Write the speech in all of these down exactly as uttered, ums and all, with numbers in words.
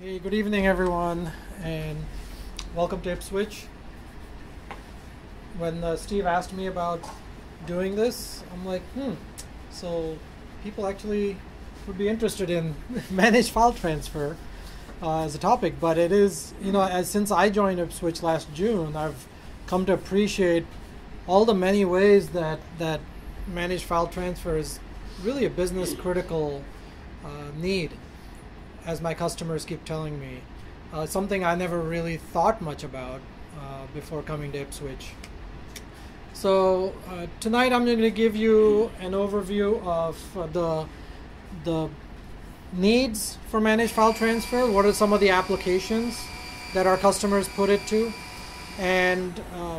Hey, good evening everyone, and welcome to Ipswitch. When uh, Steve asked me about doing this, I'm like, hmm, so people actually would be interested in managed file transfer uh, as a topic, but it is, you know, as since I joined Ipswitch last June, I've come to appreciate all the many ways that, that managed file transfer is really a business critical uh, need, as my customers keep telling me. Uh, something I never really thought much about uh, before coming to Ipswitch. So uh, tonight I'm going to give you an overview of uh, the, the needs for managed file transfer, what are some of the applications that our customers put it to, and uh,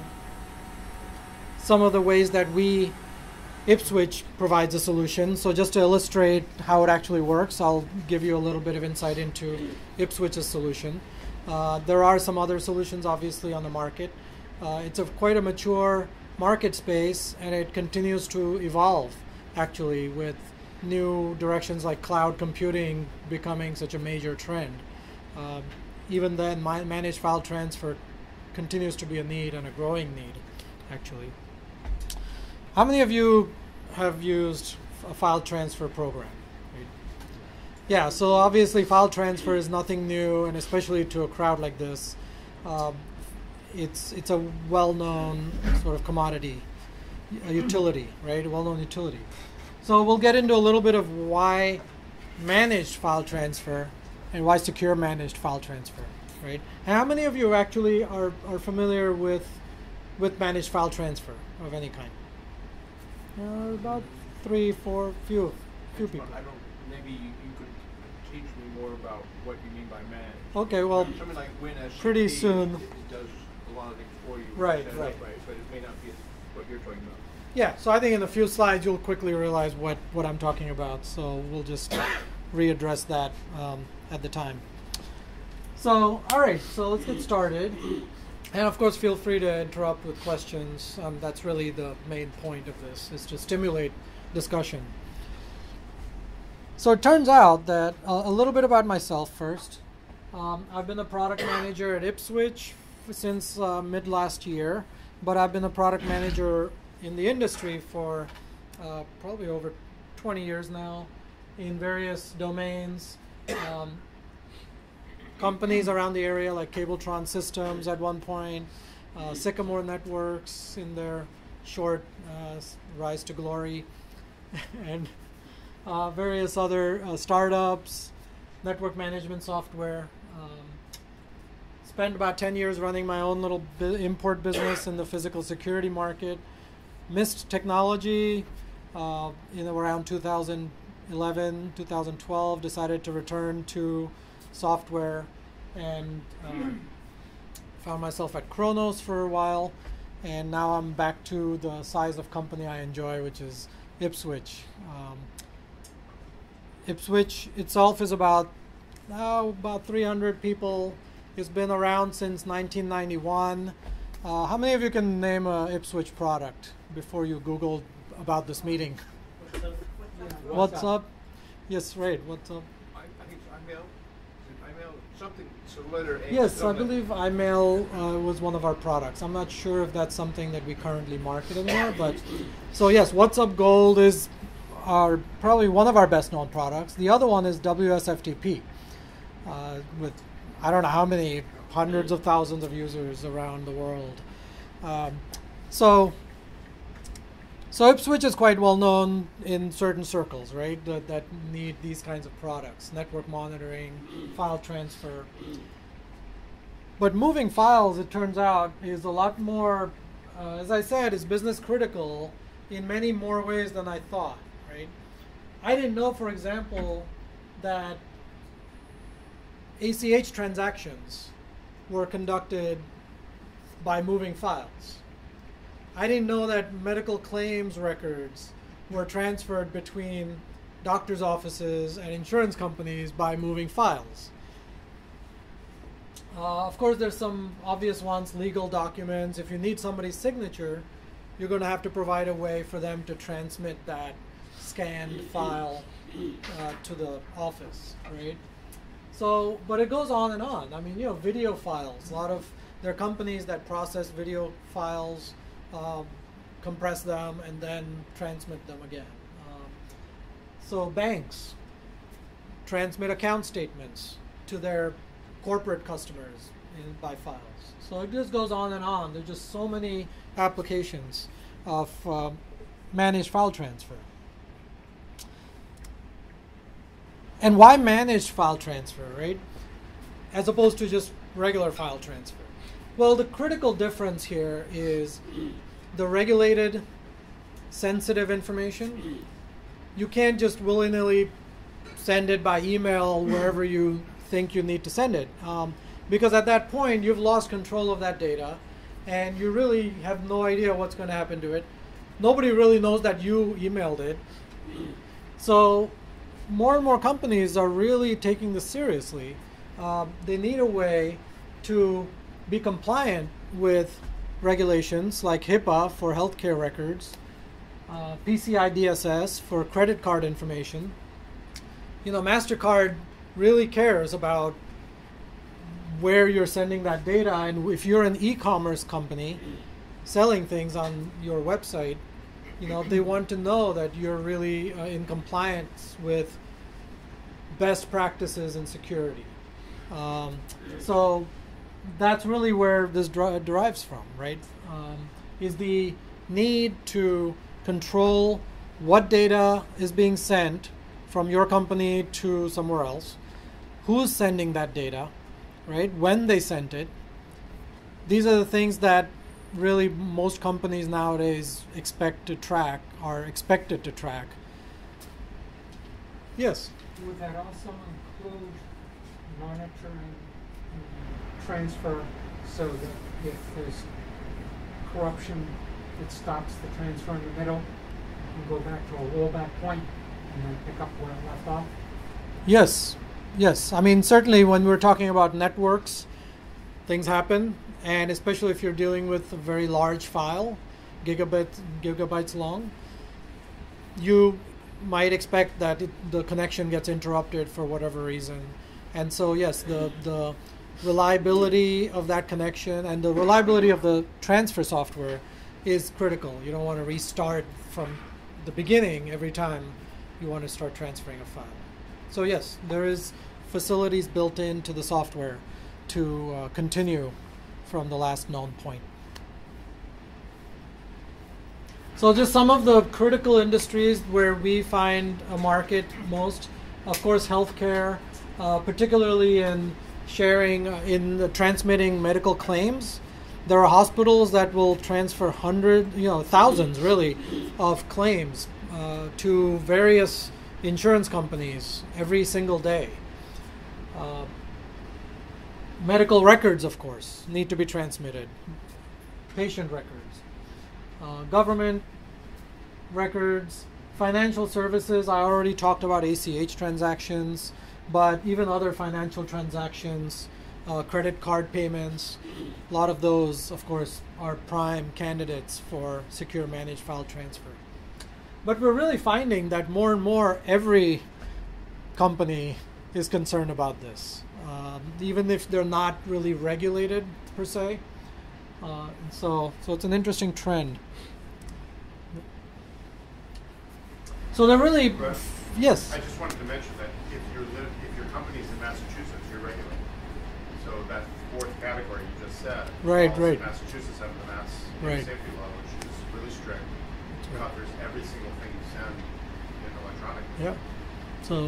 some of the ways that we Ipswitch provides a solution. So just to illustrate how it actually works, I'll give you a little bit of insight into Ipswitch's solution. Uh, there are some other solutions obviously on the market. Uh, it's a quite a mature market space, and it continues to evolve actually, with new directions like cloud computing becoming such a major trend. Uh, even then, my managed file transfer continues to be a need, and a growing need actually. How many of you have used a file transfer program? Right? Yeah, so obviously file transfer is nothing new, and especially to a crowd like this, uh, it's it's a well-known sort of commodity, a utility, right? A well-known utility. So we'll get into a little bit of why managed file transfer and why secure managed file transfer, right? And how many of you actually are, are familiar with, with managed file transfer of any kind? Uh, about three, four, few, few people. I don't. Maybe you, you could teach me more about what you mean by managed. Okay, well, something like WinS, pretty soon. It, it does a lot of things for you. Right, set right. Up, right. But it may not be what you're talking about. Yeah. So I think in a few slides you'll quickly realize what what I'm talking about. So we'll just readdress that um, at the time. So all right. So let's get started. And of course, feel free to interrupt with questions. Um, that's really the main point of this, is to stimulate discussion. So it turns out that uh, a little bit about myself first. Um, I've been a product manager at Ipswitch since uh, mid last year, but I've been a product manager in the industry for uh, probably over twenty years now, in various domains. Um, Companies around the area like Cabletron Systems at one point, uh, Sycamore Networks in their short uh, rise to glory, and uh, various other uh, startups, network management software. Um, spent about ten years running my own little bi import business in the physical security market. Missed technology uh, in around two thousand eleven, two thousand twelve, decided to return to software, and um, found myself at Kronos for a while, and now I'm back to the size of company I enjoy, which is Ipswitch. Um, Ipswitch itself is about now about three hundred people. It's been around since nineteen ninety-one. Uh, how many of you can name a Ipswitch product before you Googled about this meeting? What's up? What's, what's up? up? Yes, right. What's up? I, I think it's iMail. iMail something. So letter A. Yes, I believe iMail uh, was one of our products. I'm not sure if that's something that we currently market anymore, but so yes, What's Up Gold is our probably one of our best known products. The other one is W S F T P, uh, with I don't know how many hundreds of thousands of users around the world. Um, so. So Ipswitch is quite well known in certain circles, right, that, that need these kinds of products, network monitoring, file transfer. But moving files, it turns out, is a lot more, uh, as I said, is business critical in many more ways than I thought, right? I didn't know, for example, that A C H transactions were conducted by moving files. I didn't know that medical claims records were transferred between doctors' offices and insurance companies by moving files. Uh, of course, there's some obvious ones, legal documents. If you need somebody's signature, you're going to have to provide a way for them to transmit that scanned file uh, to the office, right? So, but it goes on and on. I mean, you know, video files. A lot of there are companies that process video files, um, compress them, and then transmit them again. Um, so banks transmit account statements to their corporate customers in, by files. So it just goes on and on. There's just so many applications of uh, managed file transfer. And why managed file transfer, right? As opposed to just regular file transfer. Well, the critical difference here is the regulated, sensitive information. You can't just willy-nilly send it by email wherever you think you need to send it. Um, because at that point, you've lost control of that data, and you really have no idea what's going to happen to it. Nobody really knows that you emailed it. So more and more companies are really taking this seriously. Uh, they need a way to be compliant with regulations like HIPAA for healthcare records, uh, P C I D S S for credit card information. You know, MasterCard really cares about where you're sending that data, and if you're an e-commerce company selling things on your website, you know, they want to know that you're really uh, in compliance with best practices in security. Um, so that's really where this dri- derives from, right? Um, is the need to control what data is being sent from your company to somewhere else, who's sending that data, right? When they sent it. These are the things that really most companies nowadays expect to track, are expected to track. Yes? Would that also include monitoring and transfer so that if there's corruption, it stops the transfer in the middle and go back to a rollback point and then pick up where it left off? Yes, yes. I mean, certainly when we're talking about networks, things happen, and especially if you're dealing with a very large file, gigabit, gigabytes long, you might expect that it, the connection gets interrupted for whatever reason. And so, yes, the, the reliability of that connection and the reliability of the transfer software is critical. You don't want to restart from the beginning every time you want to start transferring a file. So yes, there is facilities built into the software to uh, continue from the last known point. So just some of the critical industries where we find a market most, of course, healthcare, uh, particularly in sharing, uh, in the transmitting medical claims. There are hospitals that will transfer hundreds, you know, thousands really, of claims uh, to various insurance companies every single day. Uh, medical records, of course, need to be transmitted. Patient records. Uh, government records, financial services. I already talked about A C H transactions, but even other financial transactions, uh, credit card payments, a lot of those, of course, are prime candidates for secure managed file transfer. But we're really finding that more and more every company is concerned about this, um, even if they're not really regulated per se. Uh, so, so it's an interesting trend. So they're really, Right. yes. I just wanted to mention that if you're li- if your company's in Massachusetts, you're regulated. So that fourth category you just said, Right, falls right. in Massachusetts under the Mass Right. Safety Law, which is really strict. That's It right. covers every single thing you send in electronic. Yeah. So,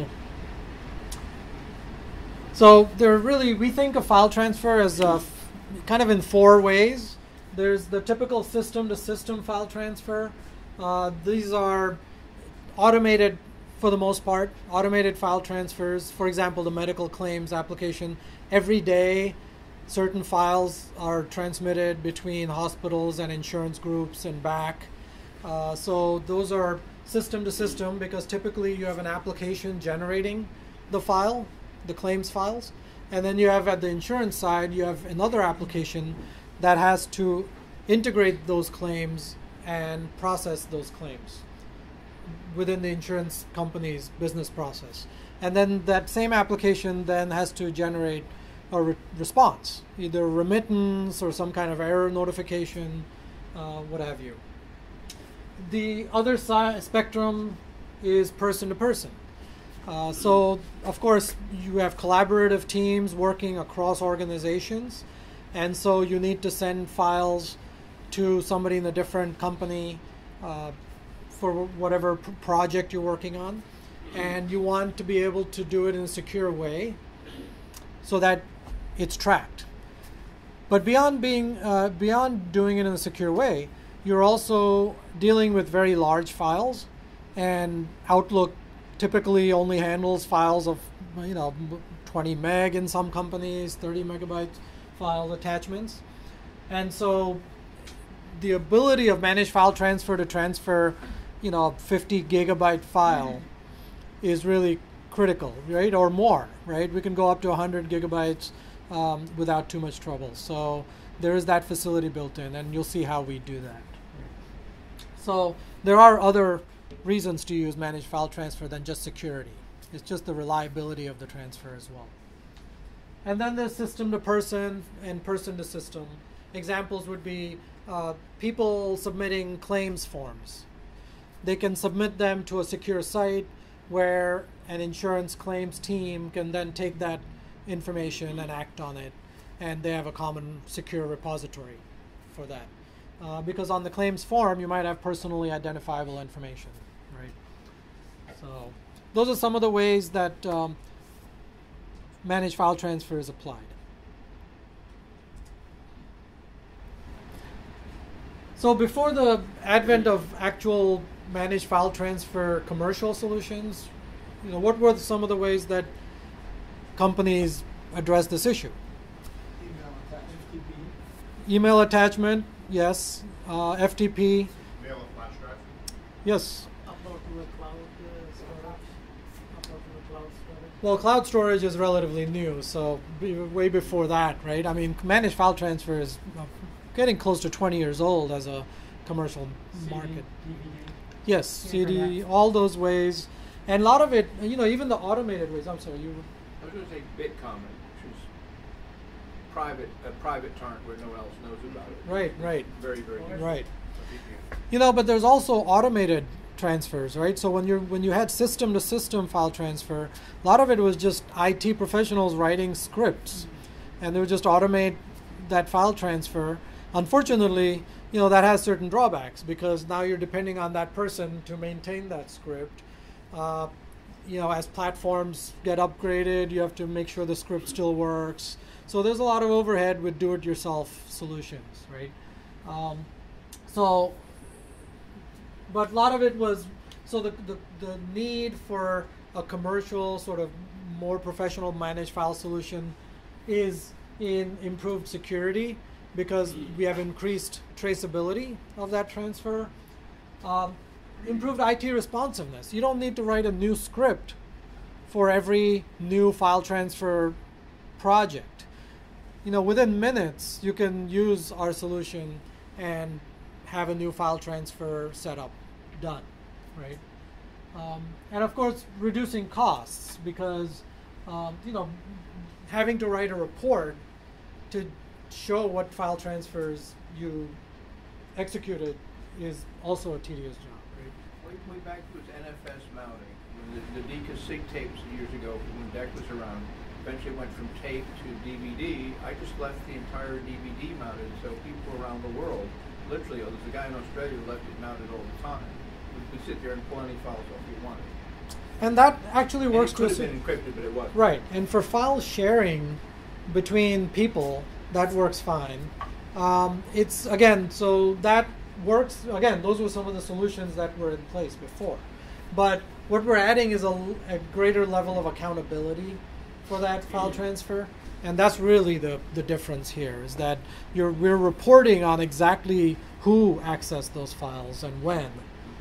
so there really, we think of file transfer as a f- kind of in four ways. There's the typical system-to-system file transfer. Uh, these are automated, for the most part, automated file transfers. For example, the medical claims application. Every day, certain files are transmitted between hospitals and insurance groups and back. Uh, so those are system to system because typically you have an application generating the file, the claims files, and then you have at the insurance side, you have another application that has to integrate those claims and process those claims. within the insurance company's business process. And then that same application then has to generate a re response, either remittance or some kind of error notification, uh, what have you. The other side spectrum is person to person. Uh, so, of course, you have collaborative teams working across organizations, and so you need to send files to somebody in a different company uh, for whatever pr project you're working on, and you want to be able to do it in a secure way so that it's tracked. But beyond being uh, beyond doing it in a secure way, you're also dealing with very large files, and Outlook typically only handles files of, you know, twenty meg in some companies, thirty megabyte file attachments. And so the ability of managed file transfer to transfer, you know, fifty gigabyte file is really critical, right? Or more, right? We can go up to one hundred gigabytes um, without too much trouble. So there is that facility built in, and you'll see how we do that. So there are other reasons to use managed file transfer than just security. It's just the reliability of the transfer as well. And then there's system to person and person to system. Examples would be uh, people submitting claims forms. They can submit them to a secure site where an insurance claims team can then take that information and act on it, and they have a common secure repository for that. Uh, because on the claims form, you might have personally identifiable information, right? So those are some of the ways that um, managed file transfer is applied. So before the advent of actual managed file transfer commercial solutions, you know, what were some of the ways that companies address this issue? Email attachment. Email attachment, yes. Uh, F T P, Mail and flash drive. yes. Upload to a cloud uh, storage. Upload to a cloud storage. Well, cloud storage is relatively new, so be, way before that, right? I mean, managed file transfer is uh, getting close to twenty years old as a commercial C D, market. D V D. Yes, C D, Internet. all those ways. And a lot of it, you know, even the automated ways. I'm sorry, you. I was going to say Bitcommon, which is private, a private torrent where no one else knows about it. Right, right, Very, very useful. right. You know, but there's also automated transfers, right? So when you're when you had system to system file transfer, a lot of it was just I T professionals writing scripts, and they would just automate that file transfer. Unfortunately, you know, that has certain drawbacks because now you're depending on that person to maintain that script. Uh, you know, as platforms get upgraded, you have to make sure the script still works. So there's a lot of overhead with do-it-yourself solutions, right? Um, so, but a lot of it was, so the, the, the need for a commercial sort of more professional managed file solution is in improved security because we have increased traceability of that transfer. Um, improved I T responsiveness. You don't need to write a new script for every new file transfer project. You know, within minutes, you can use our solution and have a new file transfer setup done, right? Um, and of course, reducing costs because, um, you know, having to write a report to show what file transfers you executed is also a tedious job, right? Way, way back was N F S mounting. When the, the Deka SIG tapes years ago, when D E C was around, eventually went from tape to D V D. I just left the entire D V D mounted, so people around the world, literally, oh, there's a guy in Australia who left it mounted all the time. We could sit there and pull any files off you wanted. And that actually And works it to a could have cer- been encrypted, but it wasn't. Right, and for file sharing between people, that works fine. Um, it's, again, so that works, again, those were some of the solutions that were in place before. But what we're adding is a, a greater level of accountability for that file transfer. And that's really the, the difference here, is that you're, we're reporting on exactly who accessed those files and when.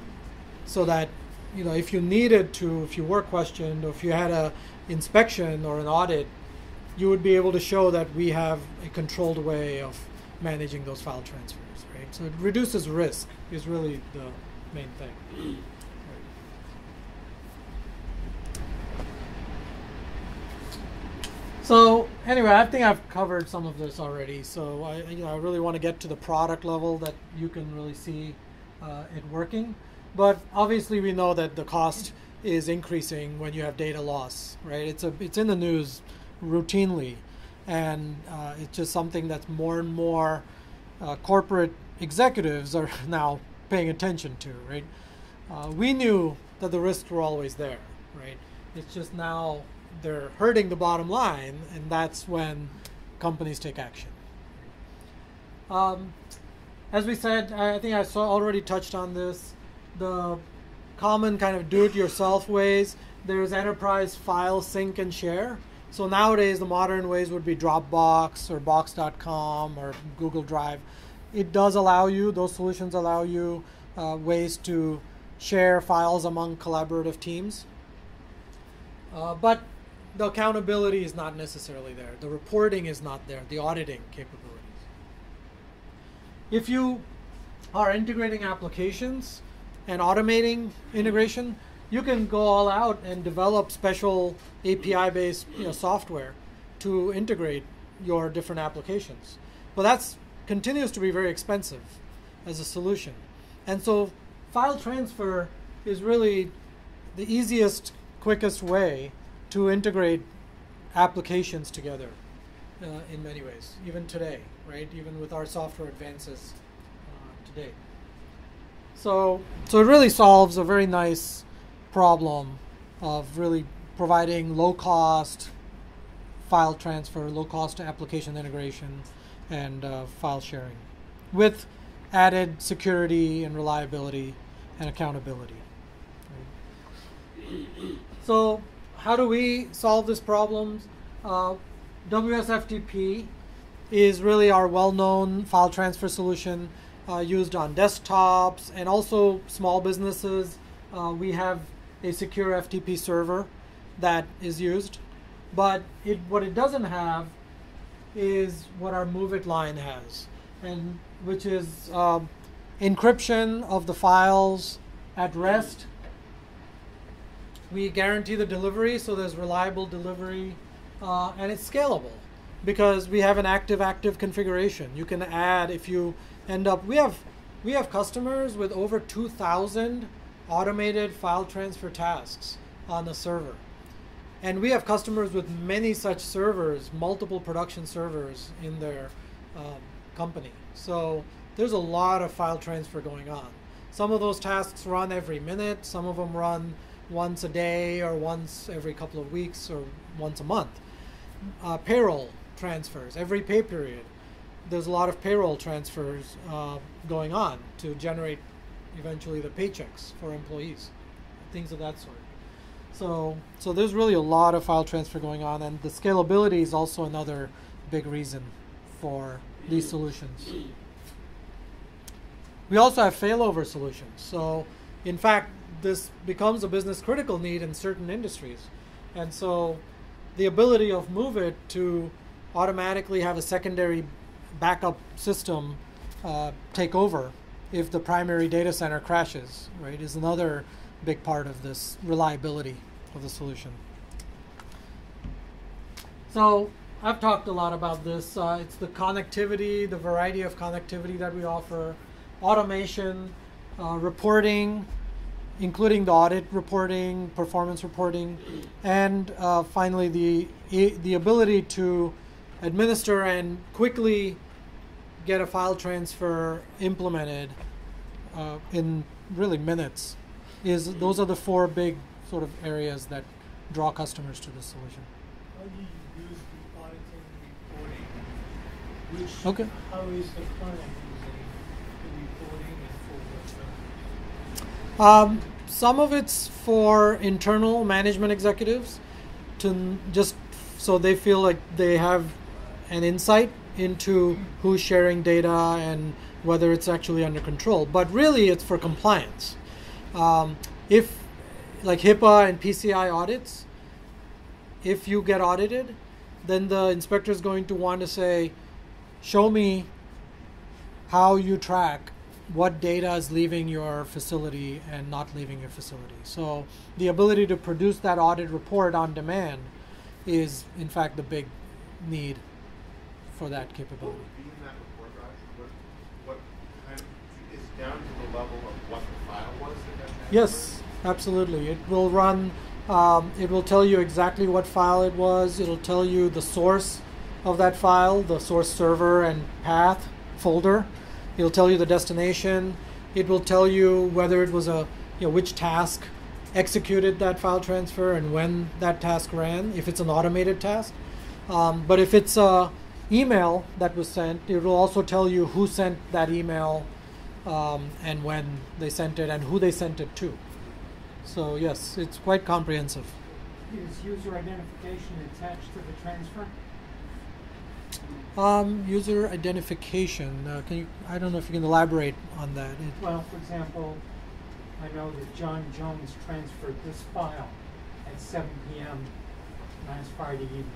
So that, you know, if you needed to, if you were questioned, or if you had a inspection or an audit, you would be able to show that we have a controlled way of managing those file transfers, right? So it reduces risk is really the main thing. Right. anyway, I think I've covered some of this already. So I, you know, I really want to get to the product level that you can really see uh, it working. But obviously, we know that the cost is increasing when you have data loss, right? It's a it's in the news routinely, and uh, it's just something that's more and more uh, corporate executives are now paying attention to, right? Uh, we knew that the risks were always there, right? It's just now they're hurting the bottom line, and that's when companies take action. Um, as we said, I think I saw already touched on this. The common kind of do-it-yourself ways. There's enterprise file sync and share. So nowadays, the modern ways would be Dropbox or Box dot com or Google Drive. It does allow you, those solutions allow you uh, ways to share files among collaborative teams. Uh, but the accountability is not necessarily there. The reporting is not there, the auditing capabilities. If you are integrating applications and automating integration, you can go all out and develop special A P I-based you know, software to integrate your different applications. But that's continues to be very expensive as a solution. And so file transfer is really the easiest, quickest way to integrate applications together uh, in many ways, even today, right? Even with our software advances uh, today. So, so it really solves a very nice problem of really providing low-cost file transfer, low-cost application integration, and uh, file sharing with added security and reliability and accountability. Right? So how do we solve this problem? Uh, W S F T P is really our well-known file transfer solution uh, used on desktops and also small businesses. Uh, we have a secure F T P server that is used, but it, what it doesn't have is what our MOVEit line has, and which is um, encryption of the files at rest. We guarantee the delivery, so there's reliable delivery, uh, and it's scalable because we have an active-active configuration. You can add if you end up. We have we have customers with over two thousand automated file transfer tasks on the server. And we have customers with many such servers, multiple production servers in their um, company. So there's a lot of file transfer going on. Some of those tasks run every minute. Some of them run once a day or once every couple of weeks or once a month. Uh, payroll transfers, every pay period. There's a lot of payroll transfers uh, going on to generate eventually the paychecks for employees, things of that sort. So, so there's really a lot of file transfer going on, and the scalability is also another big reason for these solutions. We also have failover solutions. So, in fact, this becomes a business critical need in certain industries. And so the ability of MOVEit to automatically have a secondary backup system uh, take over if the primary data center crashes, right, is another big part of this reliability of the solution. So I've talked a lot about this. Uh, it's the connectivity, the variety of connectivity that we offer, automation, uh, reporting, including the audit reporting, performance reporting, and uh, finally the, the ability to administer and quickly get a file transfer implemented uh, in really minutes. Is those are the four big sort of areas that draw customers to this solution. How do you use the auditing reporting? Which, Okay. How is the client using the reporting and for what purpose? Um, some of it's for internal management executives to n- just so they feel like they have an insight into who's sharing data and whether it's actually under control. But really, it's for compliance. Um, if, like HIPAA and P C I audits, if you get audited, then the inspector is going to want to say, show me how you track what data is leaving your facility and not leaving your facility. So the ability to produce that audit report on demand is, in fact, the big need for that capability. What would be in that report, Raj? What, what kind of, is it down to the level of what the file was that got transferred? Yes, absolutely. It will run, um, it will tell you exactly what file it was. It'll tell you the source of that file, the source server and path folder. It'll tell you the destination. It will tell you whether it was a, you know, which task executed that file transfer and when that task ran, if it's an automated task. Um, but if it's a email that was sent, it will also tell you who sent that email um, and when they sent it and who they sent it to. So yes, it's quite comprehensive. Is user identification attached to the transfer? Um, user identification. Uh, can you? I don't know if you can elaborate on that. It, Well, for example, I know that John Jones transferred this file at seven p m last Friday evening.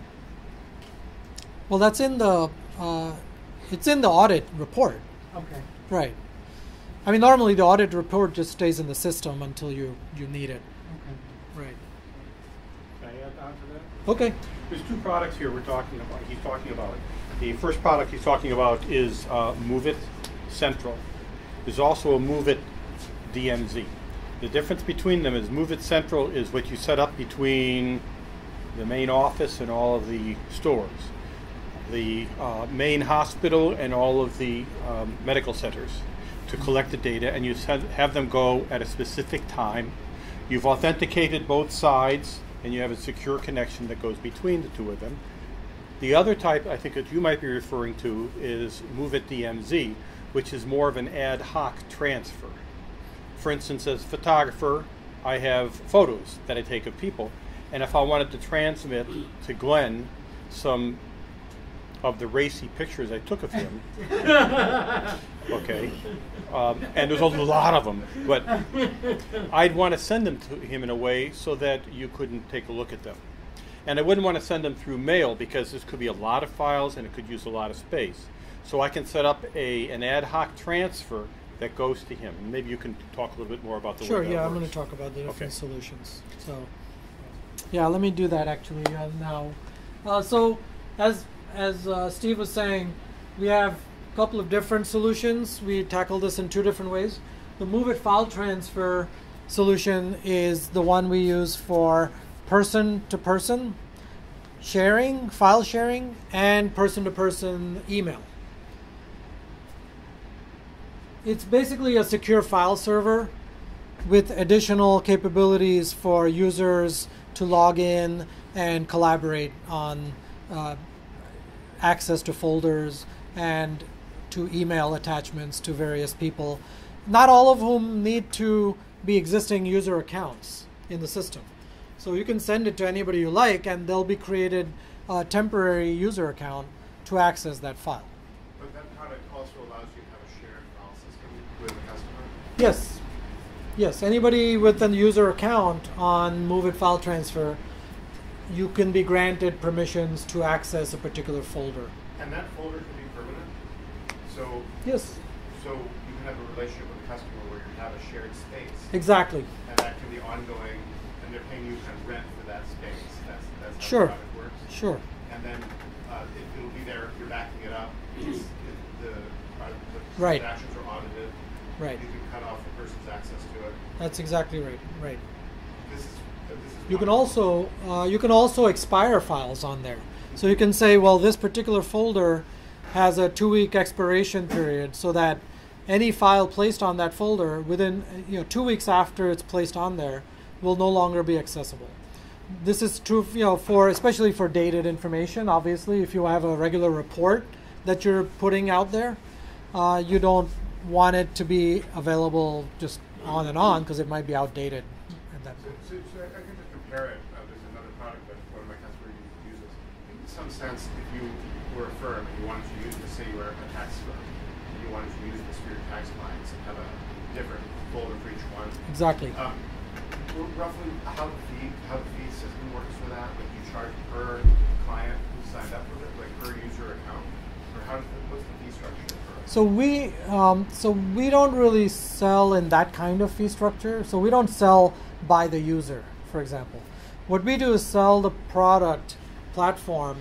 well, that's in the. Uh, it's in the audit report, Okay. right? I mean, normally the audit report just stays in the system until you you need it, Okay. right? Can I add on to that? Okay. There's two products here we're talking about. He's talking about. The first product he's talking about is uh, MOVEit Central. There's also a MOVEit D M Z. The difference between them is MOVEit Central is what you set up between the main office and all of the stores, the uh, main hospital and all of the um, medical centers to collect the data, and you send, have them go at a specific time. You've authenticated both sides, and you have a secure connection that goes between the two of them. The other type, I think that you might be referring to, is MOVEit D M Z, which is more of an ad hoc transfer. For instance, as a photographer, I have photos that I take of people, and if I wanted to transmit to Glenn some of the racy pictures I took of him, okay, um, and there's a lot of them, but I'd want to send them to him in a way so that you couldn't take a look at them. And I wouldn't want to send them through mail because this could be a lot of files and it could use a lot of space. So I can set up a an ad hoc transfer that goes to him. And maybe you can talk a little bit more about the Sure. way that Yeah, I'm works. going to talk about the different Okay. solutions. So, yeah, let me do that actually uh, now. Uh, so, as as uh, Steve was saying, we have a couple of different solutions. We tackle this in two different ways. The MOVEit file transfer solution is the one we use for person-to-person sharing, file sharing, and person-to-person email. It's basically a secure file server with additional capabilities for users to log in and collaborate on uh, access to folders and to email attachments to various people, not all of whom need to be existing user accounts in the system. So you can send it to anybody you like, and they'll be created a temporary user account to access that file. But that product also allows you to have a shared file system with a customer? Yes. Yes, anybody with a user account on MOVEit File Transfer, you can be granted permissions to access a particular folder. And that folder can be permanent? So, Yes, so you can have a relationship with a customer where you have a shared space, exactly. and that can be ongoing, and they're paying you kind of rent for that space. That's, that's how Sure. the product works? Sure. And then uh, it, it'll be there, you're backing it up, it's, it, the, uh, the Right. transactions are audited, Right. you can cut off the person's access to it. That's exactly right. Right. This is, this is You can wonderful. also uh, you can also expire files on there. So you can say, well, this particular folder has a two-week expiration period, so that any file placed on that folder within you know two weeks after it's placed on there will no longer be accessible. This is true, you know, for especially for dated information. Obviously, if you have a regular report that you're putting out there, uh, you don't want it to be available just on and on because it might be outdated at that So, point. so, so I can just compare it. Uh, there's another product that one of my customers uses. In some sense, if you were a firm and you wanted to use this, say you were a tax firm, and you wanted to use this for your tax clients and have a different folder for each one. Exactly. Um, r- roughly, how the fee, how the fee system works for that? Like, you charge per client who signed up with it, like per user account, or how? What's the fee structure for it? So we um, so we don't really sell in that kind of fee structure. So we don't sell by the user, for example. What we do is sell the product platform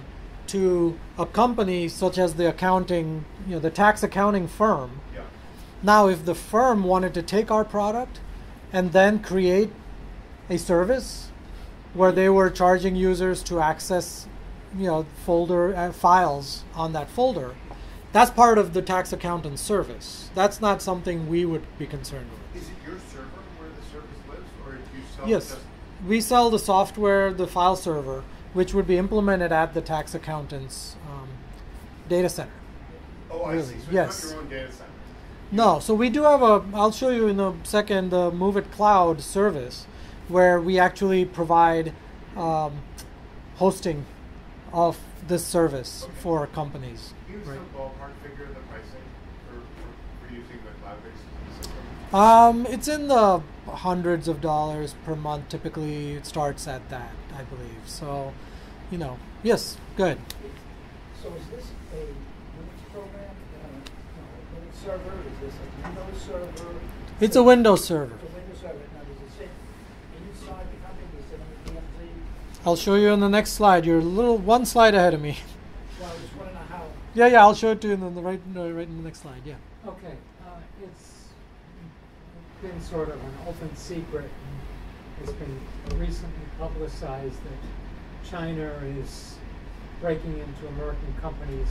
to a company such as the accounting, you know, the tax accounting firm. Yeah. Now, if the firm wanted to take our product and then create a service where they were charging users to access, you know, folder uh, files on that folder, that's part of the tax accountant service. That's not something we would be concerned with. Is it your server where the service lives, or do you sell Yes, just we sell the software, the file server, which would be implemented at the tax accountant's um, data center. Oh, I Really? see. So Yes. it's not your own data center. No, so we do have a, I'll show you in a second, the MOVEit Cloud service, where we actually provide um, hosting of this service Okay. for companies. Can you give Right. some ballpark figure of the pricing for, for, for using the cloud-based system? Um, it's in the hundreds of dollars per month. Typically, it starts at that, I believe. So, you know, yes, good. So is this a Linux program, uh, no, a Linux server? Is this a Windows server? It's a Windows server. It's a Windows server. Now, does it sit inside the company? Does it sit on the D M Z? I'll show you on the next slide. You're a little one slide ahead of me. Well, I just want to know how. Yeah, yeah, I'll show it to you in the right, no, right in the next slide. Yeah. Okay, uh, it's been sort of an open secret. And it's been recently publicized that China is breaking into American companies,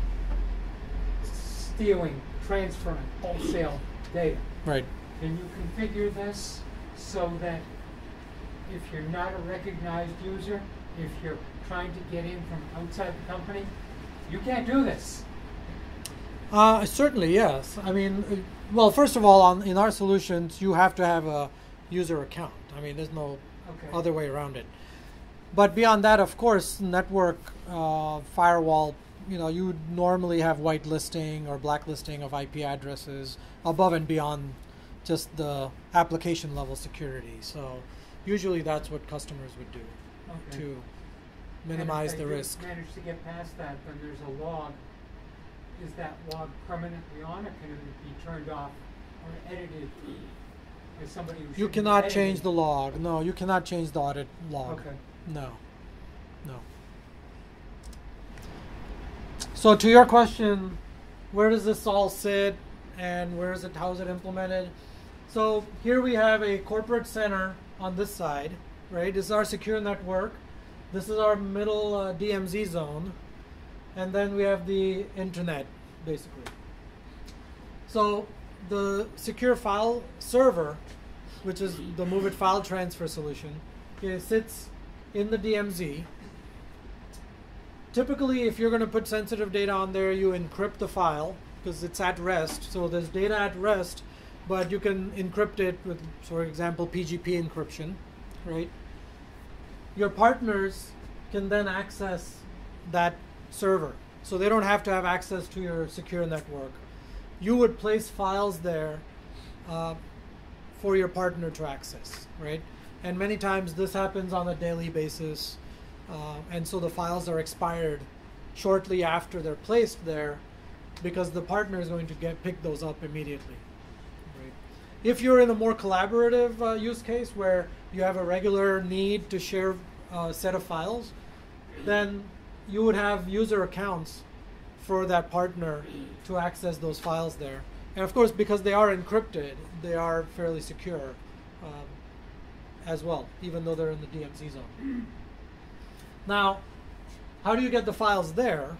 stealing, transferring wholesale data. Right. Can you configure this so that if you're not a recognized user, if you're trying to get in from outside the company, you can't do this? Uh, certainly, yes. I mean, uh, well, first of all, on in our solutions, you have to have a user account. I mean, there's no Okay. other way around it. But beyond that, of course, network uh, firewall, you know, you would normally have whitelisting or blacklisting of I P addresses above and beyond just the application level security. So usually that's what customers would do Okay. to minimize And the if they risk. do manage to get past that, then there's a log. Is that log permanently on, or can it be turned off or edited by somebody who You shouldn't be cannot editing? change the log. No, you cannot change the audit log. Okay. No, no. So to your question, where does this all sit and where is it, how is it implemented? So here we have a corporate center on this side, right? This is our secure network. This is our middle uh, D M Z zone. And then we have the internet, basically. So the secure file server, which is the MOVEit file transfer solution, it sits in the D M Z. Typically, if you're going to put sensitive data on there, you encrypt the file because it's at rest. So there's data at rest, but you can encrypt it with, for example, P G P encryption, right? Your partners can then access that server. So they don't have to have access to your secure network. You would place files there uh, for your partner to access, right? And many times this happens on a daily basis. Uh, and so the files are expired shortly after they're placed there because the partner is going to get pick those up immediately. Right? If you're in a more collaborative uh, use case where you have a regular need to share a set of files, then you would have user accounts for that partner to access those files there. And of course, because they are encrypted, they are fairly secure um, as well, even though they're in the D M Z zone. Now, how do you get the files there?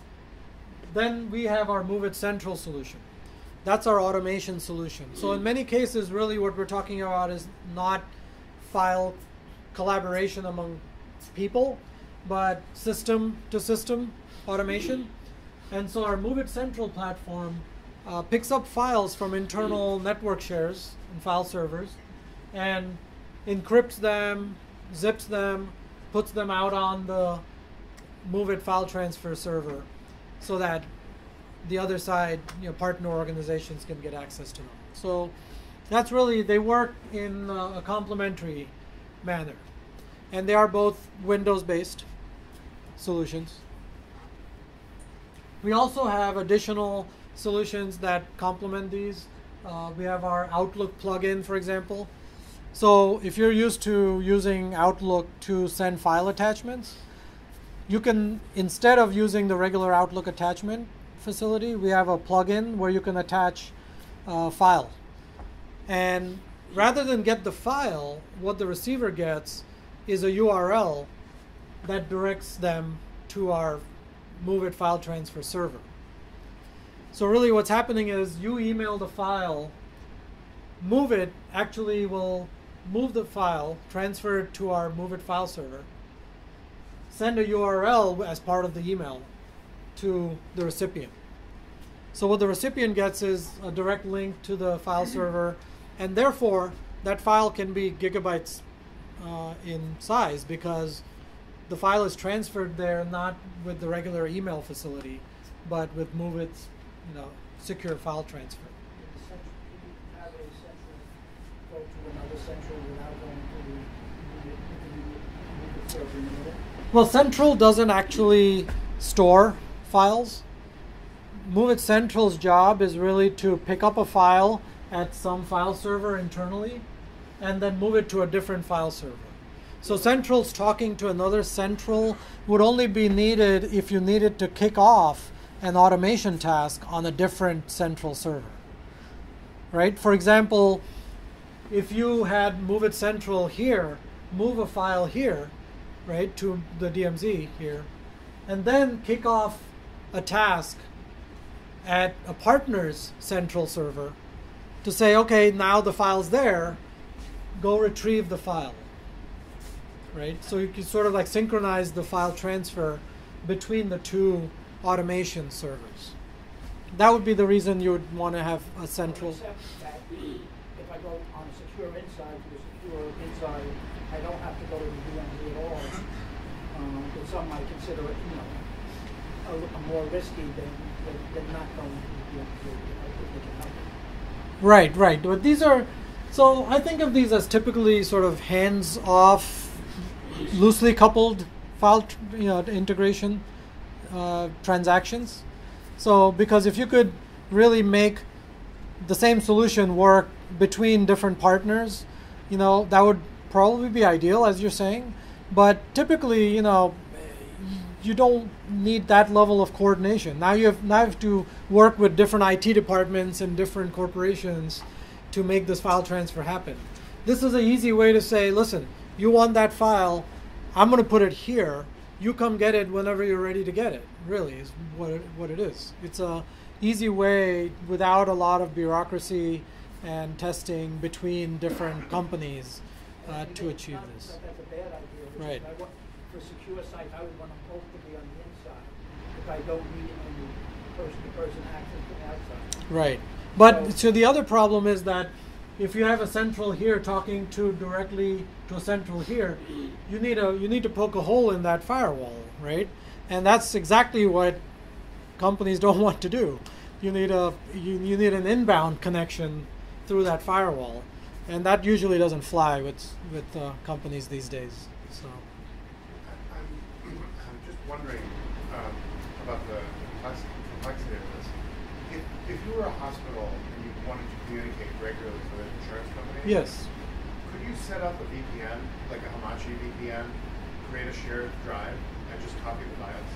Then we have our MOVEit Central solution. That's our automation solution. So in many cases, really what we're talking about is not file collaboration among people, but system to system automation. And so our MOVEit Central platform uh, picks up files from internal network shares and file servers and encrypts them, zips them, puts them out on the MOVEit file transfer server so that the other side, you know, partner organizations can get access to them. So that's really, they work in uh, a complementary manner. And they are both Windows-based solutions. We also have additional solutions that complement these. Uh, we have our Outlook plugin, for example. So if you're used to using Outlook to send file attachments, you can, instead of using the regular Outlook attachment facility, we have a plugin where you can attach a file. And rather than get the file, what the receiver gets is a U R L that directs them to our MOVEit file transfer server. So really what's happening is you email the file, MOVEit actually will move the file, transfer it to our MOVEit file server, send a U R L as part of the email to the recipient. So what the recipient gets is a direct link to the file server, and therefore that file can be gigabytes uh, in size because the file is transferred there not with the regular email facility, but with MOVEit's you know, secure file transfer. Can you have a central go to another central without going to the, the, the server in the middle? Well, Central doesn't actually store files. MOVEit Central's job is really to pick up a file at some file server internally and then move it to a different file server. So Central's talking to another Central would only be needed if you needed to kick off an automation task on a different Central server. Right? For example, if you had MOVEit Central here, move a file here, right, to the D M Z here, and then kick off a task at a partner's Central server to say, okay, now the file's there, go retrieve the file, right? So you can sort of like synchronize the file transfer between the two automation servers. That would be the reason you would want to have a central. Except that if I go on a secure inside to a secure inside, I don't have to go to the D M Z at all. Um, but some might consider it, you know, a, a more risky than, than, than not going to the D M Z. I think they can help it. Right, right. But these are, so I think of these as typically sort of hands-off, loosely coupled file, tr- you know, integration uh, transactions. So because if you could really make the same solution work between different partners, you know, that would probably be ideal, as you're saying. But typically, you know, you don't need that level of coordination. Now you have now you have to work with different I T departments and different corporations to make this file transfer happen. This is an easy way to say, listen, you want that file, I'm going to put it here. You come get it whenever you're ready to get it. Really, is what it, what it is. It's a easy way without a lot of bureaucracy and testing between different companies uh, to achieve not, this. Not that's a bad idea. Right. I want, for secure sites, I would want them both to be on the inside if I don't need any person-to-person access to the outside. Right. But So- so the other problem is that if you have a central here talking to directly to a central here, you need a you need to poke a hole in that firewall, right? And that's exactly what companies don't want to do. You need a you, you need an inbound connection through that firewall, and that usually doesn't fly with with uh, companies these days. So I'm, I'm just wondering um, about the complex- complexity of this. If, if you were a hospital and you wanted to communicate regularly with an insurance company, yes, could you set up a V P N, like a Hamachi V P N, create a shared drive, and just copy the files?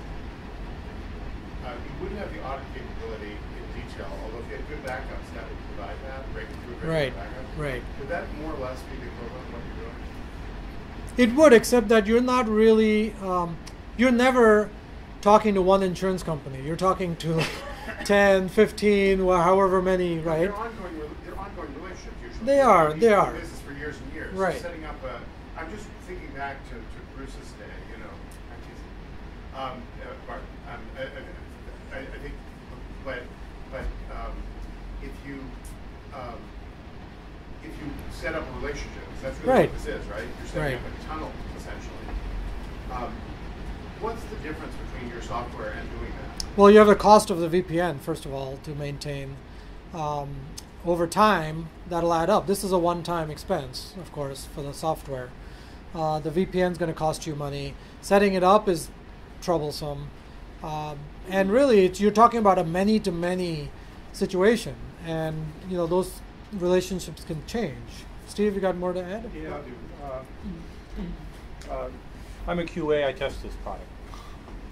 Uh, you wouldn't have the audit capability in detail, although if you had good backups, that would provide that, breaking through regular right, backups. right. Would that more or less be the equivalent of what you're doing? It would, except that you're not really, um, you're never talking to one insurance company. You're talking to ten, fifteen, or however many, right? They're ongoing, re- they're ongoing relationships usually. They are, You've they been are. doing business for years and years. Right. So setting up a, I'm just thinking back to, to Bruce's day, you know. I'm teasing. Um, uh, Bart, um, I, I, I, I think, but, but um, if you, um, if you set up a relationship, 'cause that's really Right. what this is, right? You're setting Right. up a tunnel, essentially. Um, what's the difference between your software and doing that? Well, you have the cost of the V P N, first of all, to maintain. Um, over time, that'll add up. This is a one-time expense, of course, for the software. Uh, the V P N is going to cost you money. Setting it up is troublesome. Um, and really, it's, you're talking about a many-to-many situation. And, you know, those relationships can change. Steve, you got more to add? Yeah, I do. Uh, uh, I'm a Q A. I test this product.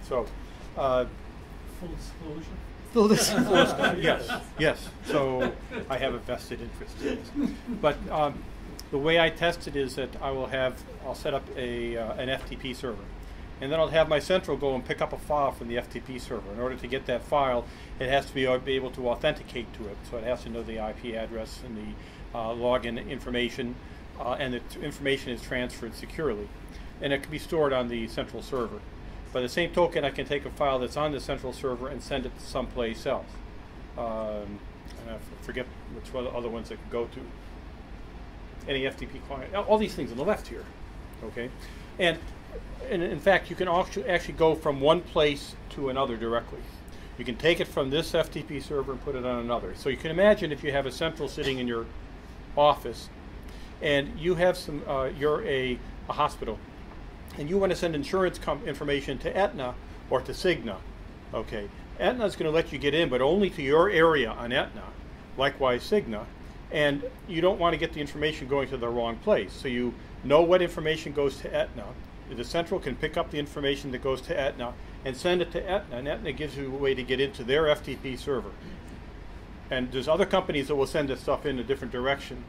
So, uh, Full disclosure. Full disclosure. yes, yes. So I have a vested interest in this. But um, the way I test it is that I will have, I'll set up a uh, an F T P server. And then I'll have my central go and pick up a file from the F T P server. In order to get that file, it has to be, uh, be able to authenticate to it. So it has to know the I P address and the uh, login information, uh, and the t information is transferred securely. And it can be stored on the central server. By the same token, I can take a file that's on the central server and send it to someplace else. Um, and I forget which one other ones it could go to. Any F T P client, all these things on the left here, okay? And, and in fact, you can actually, actually go from one place to another directly. You can take it from this F T P server and put it on another. So you can imagine if you have a central sitting in your office, and you have some, uh, you're a, a hospital, and you want to send insurance com information to Aetna or to Cigna, okay? Aetna is going to let you get in, but only to your area on Aetna, likewise Cigna, and you don't want to get the information going to the wrong place. So you know what information goes to Aetna. The central can pick up the information that goes to Aetna and send it to Aetna, and Aetna gives you a way to get into their F T P server. And there's other companies that will send this stuff in a different direction.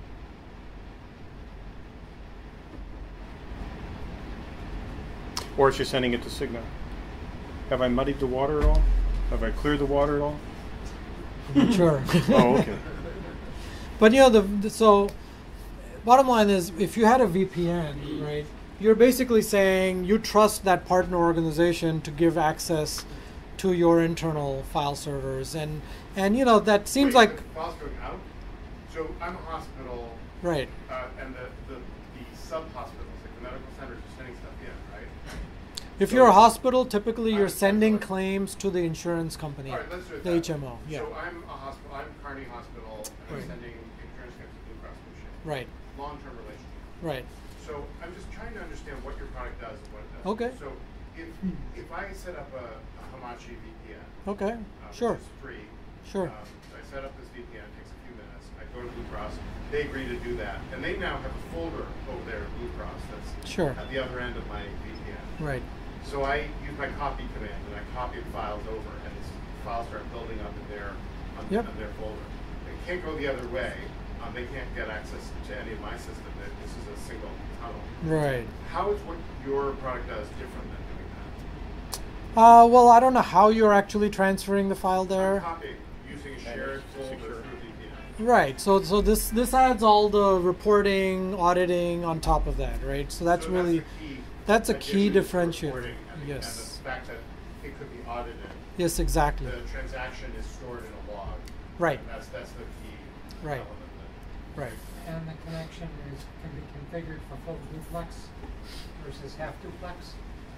Or if you're sending it to Cigna. Have I muddied the water at all? Have I cleared the water at all? Sure. Oh, okay. But you know, the, the so bottom line is, if you had a V P N, right, you're basically saying you trust that partner organization to give access to your internal file servers, and and you know that seems Wait, like the files going out. So I'm a hospital, right. uh, and the the, the sub hospitals, like the medical centers, are sending stuff in, right? If So you're a hospital, typically you're I'm- sending sorry. claims to the insurance company, All right, let's do it the that H M O. Yeah. So I'm a hospital. I'm Kearney Hospital, and Right. I'm sending insurance claims to Blue Cross Blue Shield. Right. Long-term relationship. Right. So I'm just trying to understand what your product does and what it does. Okay. So if if I set up a, a Hamachi V P N, Okay. uh, Sure. which is free. Sure. Um, I set up this V P N. It takes a few minutes. I go to Blue Cross. They agree to do that, and they now have a folder over there at Blue Cross that's Sure. at the other end of my V P N. Right. So I use my copy command, and I copy the files over, and these files start building up in their on, Yep. on their folder. They can't go the other way. Um, they can't get access to any of my system. That this is a single tunnel. Right. How is what your product does different than doing that? Uh, well, I don't know how you're actually transferring the file I'm there. copying using a shared folder through V P N. Right. So so this this adds all the reporting, auditing on top of that, right? So that's So really that's, the key that's a addition key to differentiator. reporting and the, Yes. And the fact that it could be audited. Yes, exactly. The transaction is stored in a log. Right. And that's that's the key Right. element. That, Right. And the connection is, can be configured for full duplex versus half duplex?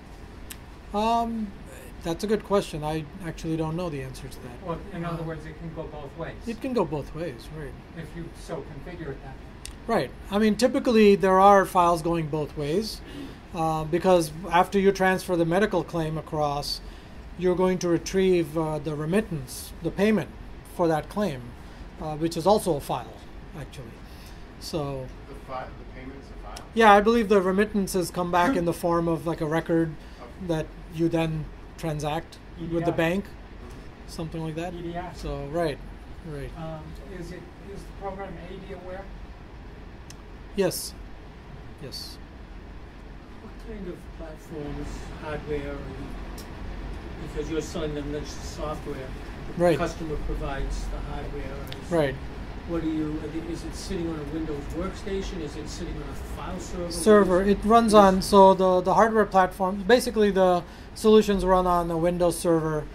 Um, that's a good question. I actually don't know the answer to that. Or in other Uh, words, it can go both ways. It can go both ways, right? If you so configure it that way. Right. I mean, typically there are files going both ways, uh, because after you transfer the medical claim across, you're going to retrieve uh, the remittance, the payment for that claim, uh, which is also a file, actually. So, the, fi- the payment is a file? yeah, I believe the remittances come back in the form of like a record that you then transact E D with the I. bank, something like that. E D I. So, right, right. Um, is it, is the program A D aware? Yes, yes. What kind of platforms, hardware, and, because you're selling them the software, the Right. customer provides the hardware. Is- Right. What do you, are the- is it sitting on a Windows workstation? Is it sitting on a file server? What Server. is- It runs on, so the, the hardware platform, basically the solutions run on a Windows Server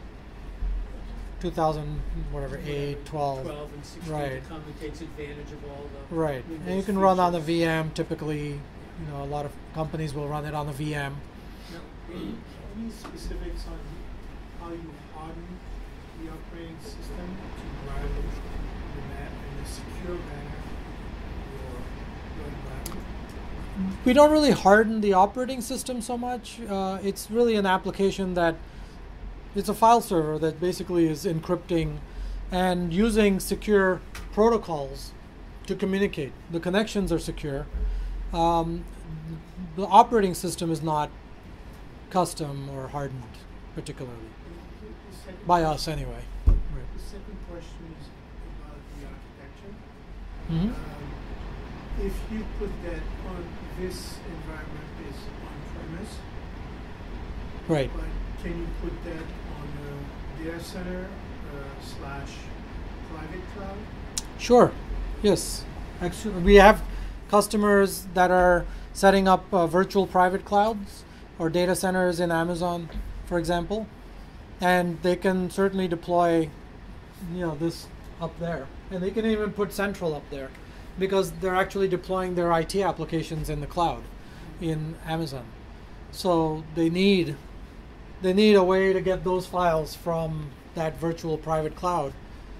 two thousand, whatever, eight, twelve. twelve and sixteen, Right. the company takes advantage of all the Right. Windows And you can run on the features. V M typically. You know, a lot of companies will run it on the V M. Any specifics on how you harden the operating system to run in that in a secure manner or your environment? We don't really harden the operating system so much. Uh, it's really an application that it's a file server that basically is encrypting and using secure protocols to communicate. The connections are secure. Um, the operating system is not custom or hardened. particularly, The- the- the second by question- us anyway. Right. The second question is about the architecture. Mhm. Um, if you put that on this environment is on premise, Right. but can you put that on a data center uh, slash private cloud? Sure. Yes. Actually, we have customers that are setting up uh, virtual private clouds or data centers in Amazon, for example, and they can certainly deploy, you know, this up there, and they can even put Central up there, because they're actually deploying their I T applications in the cloud, in Amazon. So they need they need a way to get those files from that virtual private cloud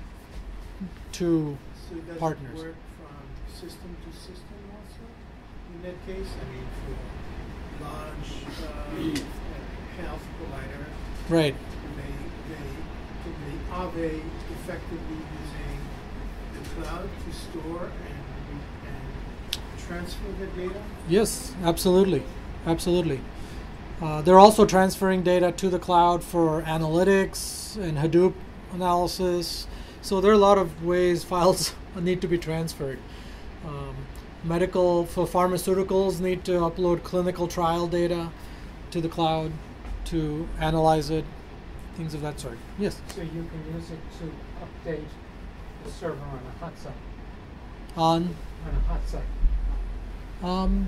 to So does partners. it work from system to system also? In that case, I mean, for large uh, health provider, right. they they can they are they effectively using the cloud to store and and transfer the data? Yes, absolutely, absolutely. Uh, they're also transferring data to the cloud for analytics and Hadoop analysis. So there are a lot of ways files need to be transferred. Um, medical for pharmaceuticals need to upload clinical trial data to the cloud to analyze it, things of that sort. Yes. So you can use it to update the server on a hot site. On, On a hot site. um,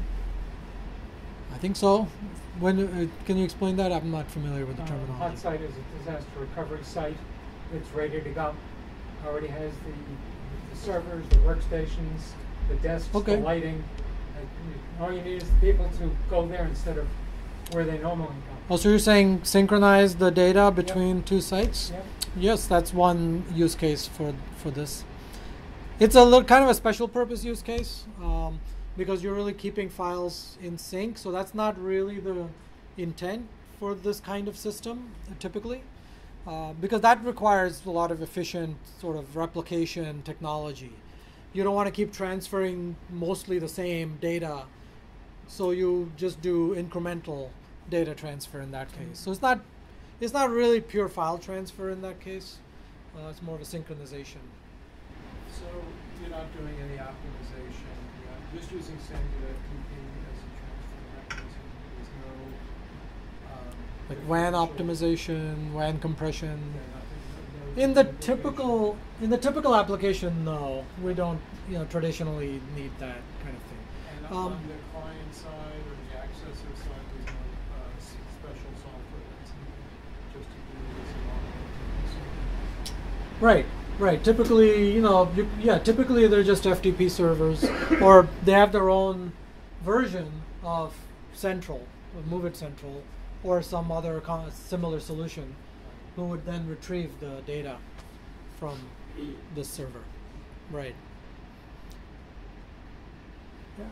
I think so. When uh, can you explain that? I'm not familiar with the Uh, terminology. hot site is a disaster recovery site that's ready to go. Already has the, the servers, the workstations, the desks, Okay. the lighting. Uh, all you need is the people to go there instead of where they normally go. Oh, so you're saying synchronize the data between two sites? Yep. Yes, that's one use case for for this. It's a little kind of a special purpose use case um, because you're really keeping files in sync. So that's not really the intent for this kind of system uh, typically, uh, because that requires a lot of efficient sort of replication technology. You don't want to keep transferring mostly the same data, so you just do incremental data transfer in that case. So it's not it's not really pure file transfer in that case. Uh, it's more of a synchronization. So you're not doing any optimization, you're just using standard F T P as a transfer mechanism. There's no um, Like W A N differential- optimization, W A N compression. Yeah, nothing, no- no In the duplication. typical in the typical application, no, we don't you know traditionally need that kind of thing. And Um, on the client side or the accessor side, there's no uh, s- special software that's needed just to do this along. Right, right. Typically, you know, you, yeah, typically they're just F T P servers, or they have their own version of Central, of MOVEit Central, or some other con- similar solution, who would then retrieve the data from this server. Right. Yeah.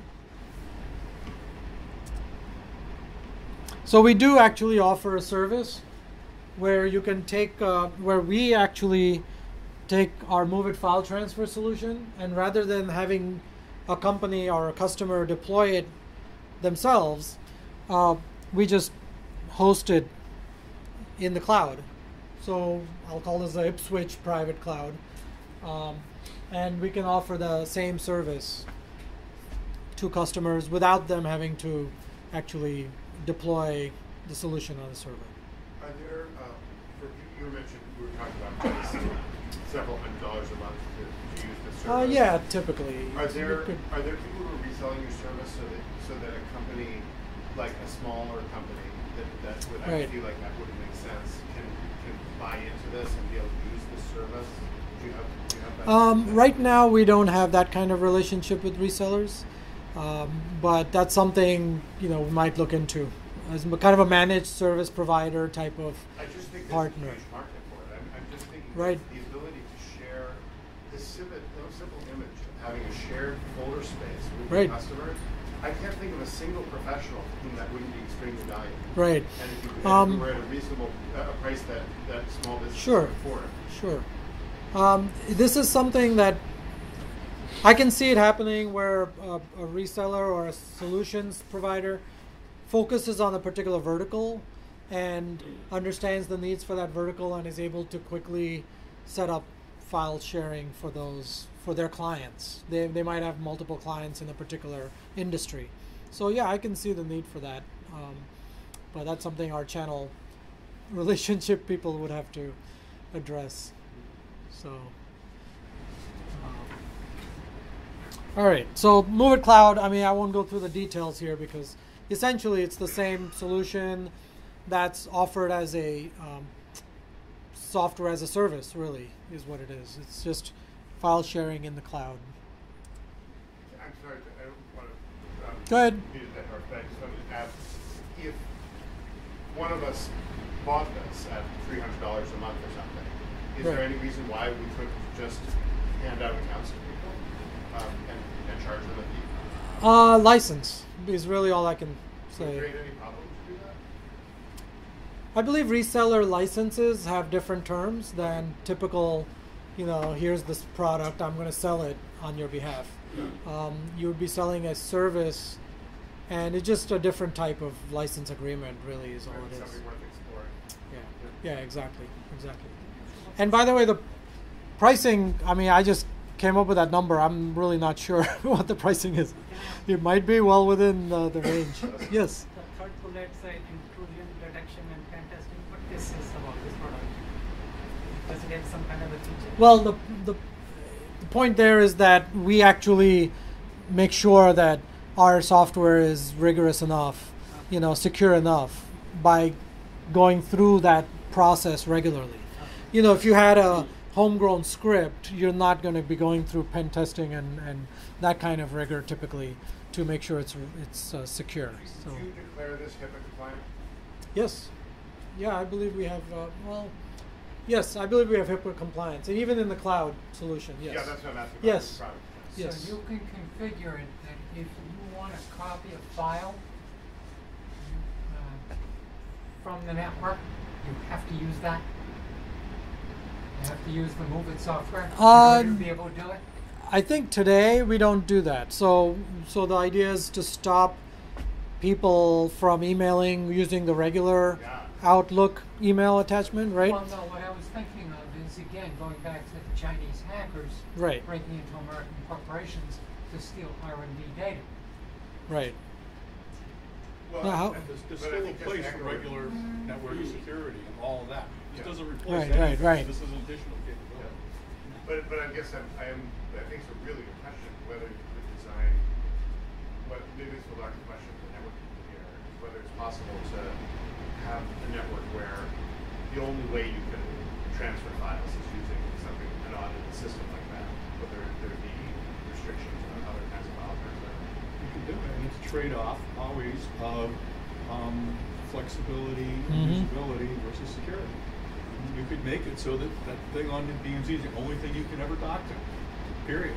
So we do actually offer a service where you can take, uh, where we actually take our MOVEit file transfer solution, and rather than having a company or a customer deploy it themselves, uh, we just host it in the cloud. So I'll call this the Ipswitch private cloud, um, and we can offer the same service to customers without them having to actually deploy the solution on the server. Are there, uh, for, you were mentioned, we were talking about pricing, several hundred dollars a month to, to use the Uh, service. yeah, typically. Are You there could- are there people who are reselling your service so that so that a company, like a smaller company that, that would I Right. feel like that wouldn't make sense, can can buy into this and be able to use this service? Do you have do you have that? Um, right now, we don't have that kind of relationship with resellers, um, but that's something you know we might look into as m- kind of a managed service provider type of. I just think there's partner. a huge market for it. I'm, I'm just thinking Right. the ability to share the simple, no simple image of having a shared folder space with Right. your customers. I can't think of a single professional to whom that wouldn't be extremely valuable. Right. And if you, and Um, if you were at a reasonable uh, a price that, that small business Sure. could afford. Sure. Um, this is something that I can see it happening where a, a reseller or a solutions provider focuses on a particular vertical and understands the needs for that vertical and is able to quickly set up file sharing for those for their clients. They they might have multiple clients in a particular industry. So yeah, I can see the need for that. Um, but that's something our channel relationship people would have to address. So um, all right, so MOVEit Cloud, I mean, I won't go through the details here because essentially it's the same solution that's offered as a um, software as a service, really, is what it is. It's just file sharing in the cloud. I'm sorry, I don't want to um, Go ahead. beat it that hard, but I just wanted to ask, if one of us bought this at three hundred dollars a month or something, is Right. there any reason why we couldn't just hand out accounts to people um, and, and charge them a fee? Uh, license is really all I can Would it say. create any problem to do that? I believe reseller licenses have different terms than typical, you know, here's this product, I'm going to sell it on your behalf. Um, you would be selling a service, and it's just a different type of license agreement, really, is all Or it is. something worth exploring? Yeah, yeah, exactly, exactly. And by the way, the pricing, I mean, I just came up with that number. I'm really not sure what the pricing is. It might be well within uh, the range. Yes? The third bullet said intrusion detection and pen testing. What this is about this product? Does it have some kind of a feature? Well, the, the, the point there is that we actually make sure that our software is rigorous enough, you know, secure enough by going through that process regularly. You know, if you had a homegrown script, you're not going to be going through pen testing and, and that kind of rigor typically to make sure it's it's uh, secure. So Do you declare this HIPAA compliant? yes, yeah, I believe we have. Uh, well, yes, I believe we have HIPAA compliance, and even in the cloud solution. Yes. Yeah, that's what I'm asking about. Yes. this product. Yes. So you can configure it that if you want to copy a file uh, from the network, you have to use that. You have to use the MOVEit software in Uh, order to be able to do it. I think today we don't do that. So, so the idea is to stop people from emailing using the regular Yeah. Outlook email attachment, right? Well, no, what I was thinking of is, again, going back to the Chinese hackers Right. breaking into American corporations to steal R and D data. Right. Well, Now, how- And there's, there's But I still a think that's place for accurate. regular network security and all of that. It Yeah. doesn't replace Right, anything. right, right. This is additional capability. But, but I guess I'm, I am, I think it's a really good question, whether you could design, what, maybe this will ask the question for the network people here, is whether it's possible to have a network where the only way you can transfer files is using something, an audited system like that, whether there be restrictions on other kinds of file transfer. You can do it. And it's a trade-off always of um, flexibility, Mhm. usability versus security. You could make it so that that thing on the D M Z is the only thing you can ever dock to. Period.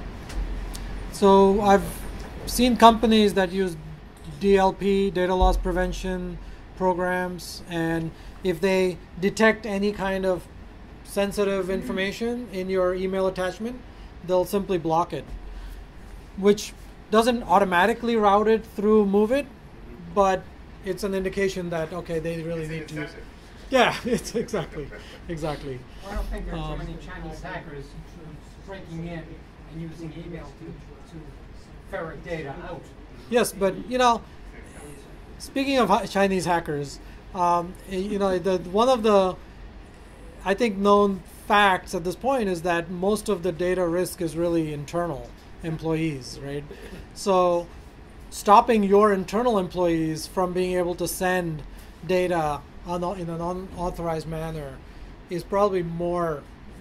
So I've seen companies that use D L P, data loss prevention programs, and if they detect any kind of sensitive information in your email attachment, they'll simply block it, which doesn't automatically route it through MOVEit, but it's an indication that, okay, they really It's an need to use it. incentive. Yeah, it's exactly, exactly. I don't think there are Um, too many Chinese hackers breaking in and using email to, to ferret data out. Yes, but you know, speaking of hi- Chinese hackers, um, y- you know, the one of the, I think, known facts at this point is that most of the data risk is really internal employees, right? So, stopping your internal employees from being able to send data on, in an unauthorized manner is probably more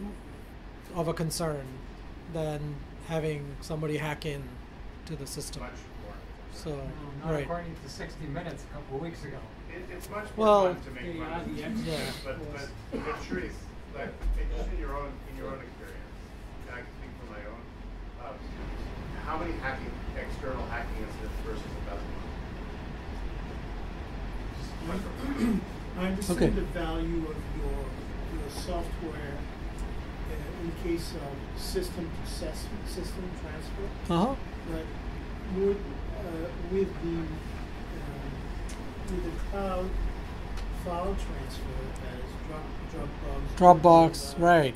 of a concern than having somebody hack in to the system. Much more. So, No, not right. according to sixty minutes a couple of weeks ago. It, it's much more Well, fun to make the, fun uh, of the these, Yeah. but, but, but Shrees, like, it- just in your own, in your own experience, and I can speak from my own, um, how many hacking, external hacking incidents versus a dozen? I understand Okay. the value of your, your software uh, in case of system to sys- system transfer, Uh-huh. but would, uh, with the, um, with the cloud file transfer as Drop, Dropbox. Dropbox, Google, right.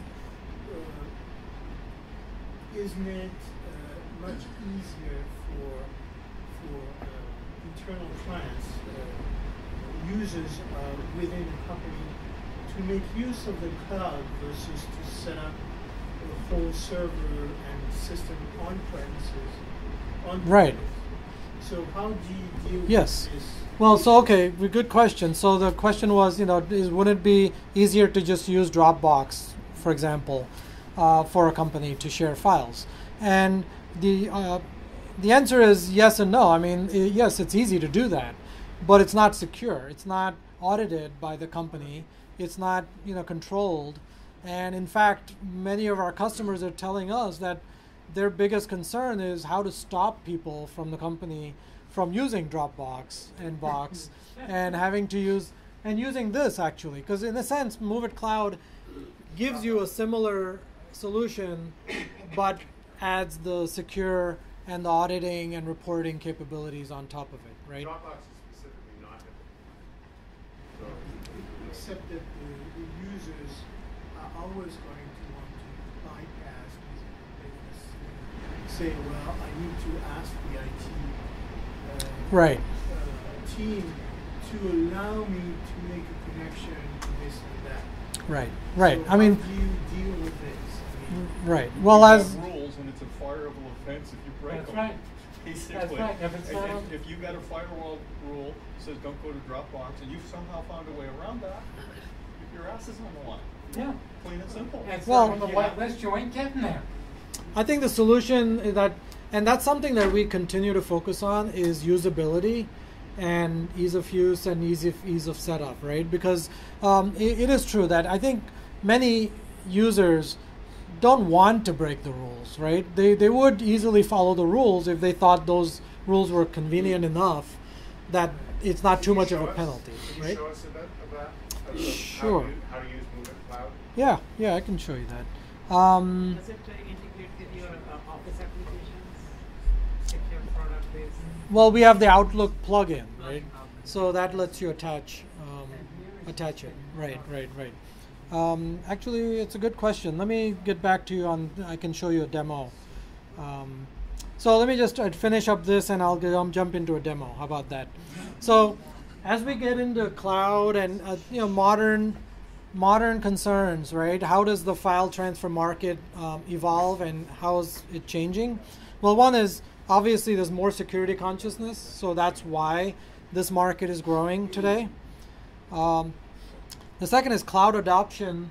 Uh, isn't it uh, much easier for for uh, internal clients, uh, users uh, within a company, to make use of the cloud versus to set up a whole server and system on premises? On Right. So how do you deal Yes. with this? Well, so okay, w- good question. So the question was, you know, is would it be easier to just use Dropbox, for example, uh, for a company to share files? And the uh, the answer is yes and no. I mean, I- yes, it's easy to do that, but it's not secure. It's not audited by the company. It's not, you know, controlled. And in fact, many of our customers are telling us that their biggest concern is how to stop people from the company from using Dropbox and Box and having to use and using this actually, because in a sense, MOVEit Cloud gives you a similar solution, but adds the secure and the auditing and reporting capabilities on top of it, right? Dropbox is specifically not HIPAA. So, Except that the, the users are always going to want to bypass business. Say, well, I need to ask the I T uh, Right. uh, team to allow me to make a connection to this and that. Right, right. So I mean, how do you deal with this? I mean, right. Well, You as have rules, and it's a fireable offense if you break That's them. right. Basically. That's right. If it's And not on- if, if you got a firewall rule that says don't go to Dropbox, and you've somehow found a way around that, your ass is on the line. Yeah. Plain and simple. And it's Well- on the white list, you ain't getting there. I think the solution is that, and that's something that we continue to focus on, is usability and ease of use and ease of, ease of setup, right? Because um, it, it is true that I think many users don't want to break the rules, right? They, they would easily follow the rules if they thought those rules were convenient enough that it's not too Can you much of show a us- penalty, Can you right? show us a bit of that? Of the- Sure. How to, use- how to use MOVEit Cloud? Yeah, yeah, I can show you that. Um, Does it uh, integrate with your uh, office applications? Secure product based? well, we have the Outlook plugin, right? Plugin. So that lets you attach um, attach it. Right, right, right. Um, actually, it's a good question. Let me get back to you on. I can show you a demo. Um, so let me just uh, finish up this, and I'll get, um, jump into a demo. How about that? So, as we get into cloud and uh, you know modern modern concerns, right? How does the file transfer market um, evolve, and how is it changing? Well, one is obviously there's more security consciousness, so that's why this market is growing today. Um, the second is cloud adoption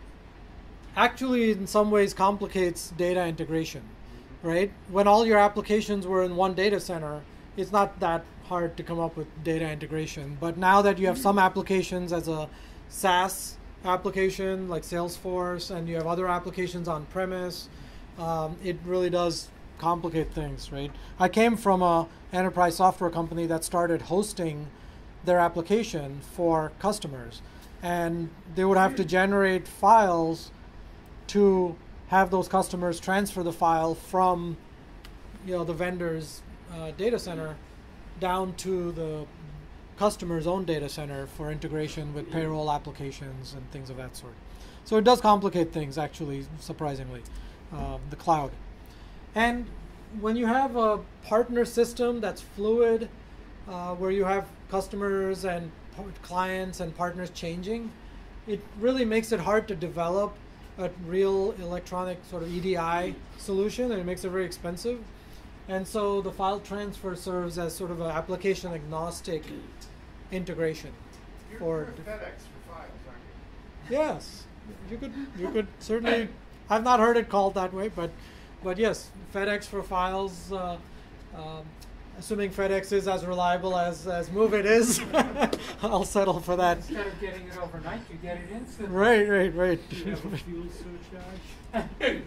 actually in some ways complicates data integration, right? When all your applications were in one data center, it's not that hard to come up with data integration. But now that you have some applications as a SaaS application like Salesforce, and you have other applications on premise, um, it really does complicate things, right? I came from a enterprise software company that started hosting their application for customers, and they would have to generate files to have those customers transfer the file from, you know, the vendor's uh, data center down to the customer's own data center for integration with payroll applications and things of that sort. So it does complicate things, actually, surprisingly, uh, the cloud. And when you have a partner system that's fluid, uh, where you have customers and p- clients and partners changing, it really makes it hard to develop a real electronic sort of E D I solution, and it makes it very expensive. And so the file transfer serves as sort of an application agnostic integration. You're, for you're d- FedEx for files, aren't you? Yes, you could you could certainly. I've not heard it called that way, but but yes, FedEx for files. Uh, um, assuming FedEx is as reliable as as MOVEit is, I'll settle for that. Instead of getting it overnight, you get it instantly. Right, right, right. Do you have a fuel surcharge?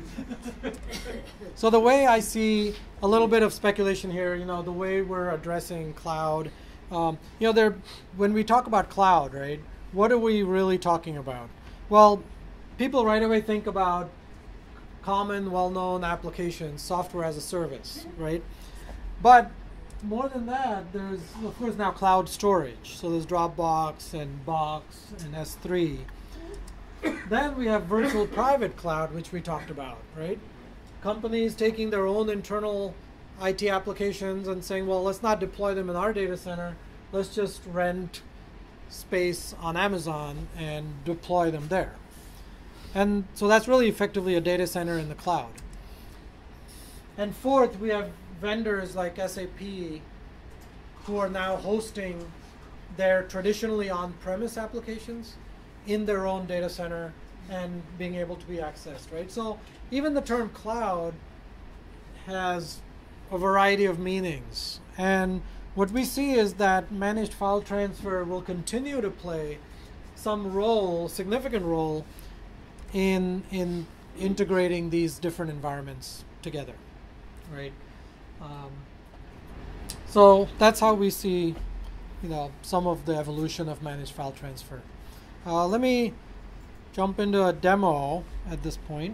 So the way I see a little bit of speculation here, you know, the way we're addressing cloud, um, you know, there when we talk about cloud, right? What are we really talking about? Well, people right away think about common, well-known applications, software as a service, right? But more than that, there's of course now cloud storage. So there's Dropbox and Box and S three. Then we have virtual private cloud, which we talked about, right? Companies taking their own internal I T applications and saying, well, let's not deploy them in our data center. Let's just rent space on Amazon and deploy them there. And so that's really effectively a data center in the cloud. And fourth, we have vendors like S A P who are now hosting their traditionally on-premise applications in their own data center and being able to be accessed, right? So even the term cloud has a variety of meanings. And what we see is that managed file transfer will continue to play some role, significant role, in in integrating these different environments together, right? Um, so that's how we see, you know, some of the evolution of managed file transfer. Uh, let me jump into a demo at this point.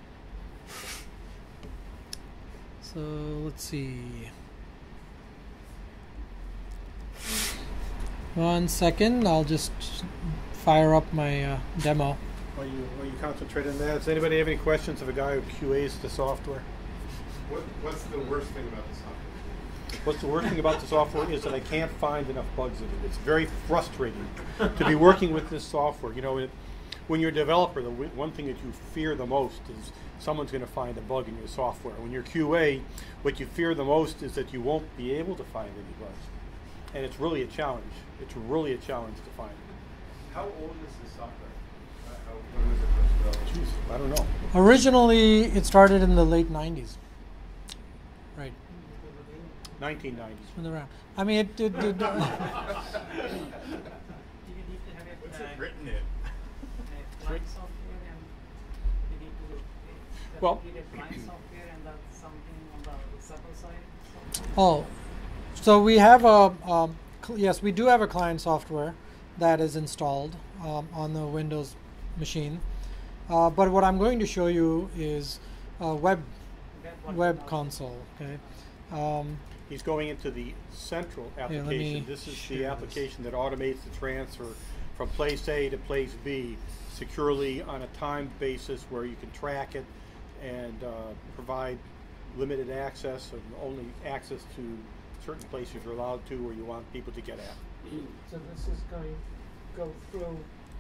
So let's see. One second, I'll just fire up my uh, demo. While you, while you concentrate on that, does anybody have any questions of a guy who Q As the software? What, what's the worst thing about the software? What's the worst thing about the software is that I can't find enough bugs in it. It's very frustrating to be working with this software. You know, it, when you're a developer, the w one thing that you fear the most is someone's going to find a bug in your software. When you're Q A, what you fear the most is that you won't be able to find any bugs. And it's really a challenge. It's really a challenge to find it. How old is this software? Uh, how, when was it first developed? Jeez, I don't know. Originally, it started in the late nineties. Right. nineteen nineties. From around. I mean, it did. It, Do you need to have it, What's uh, it written in? uh, client software, and you need to uh, Well- you need client software, and that's something on the server side. oh, so we have a um, cl- yes, we do have a client software that is installed um, on the Windows machine. Uh, but what I'm going to show you is a web Web web console. Okay. Um, He's going into the central let me application. This is share the this. application that automates the transfer from place A to place B securely on a timed basis where you can track it and uh, provide limited access and only access to certain places you're allowed to or you want people to get at. So this is going to go through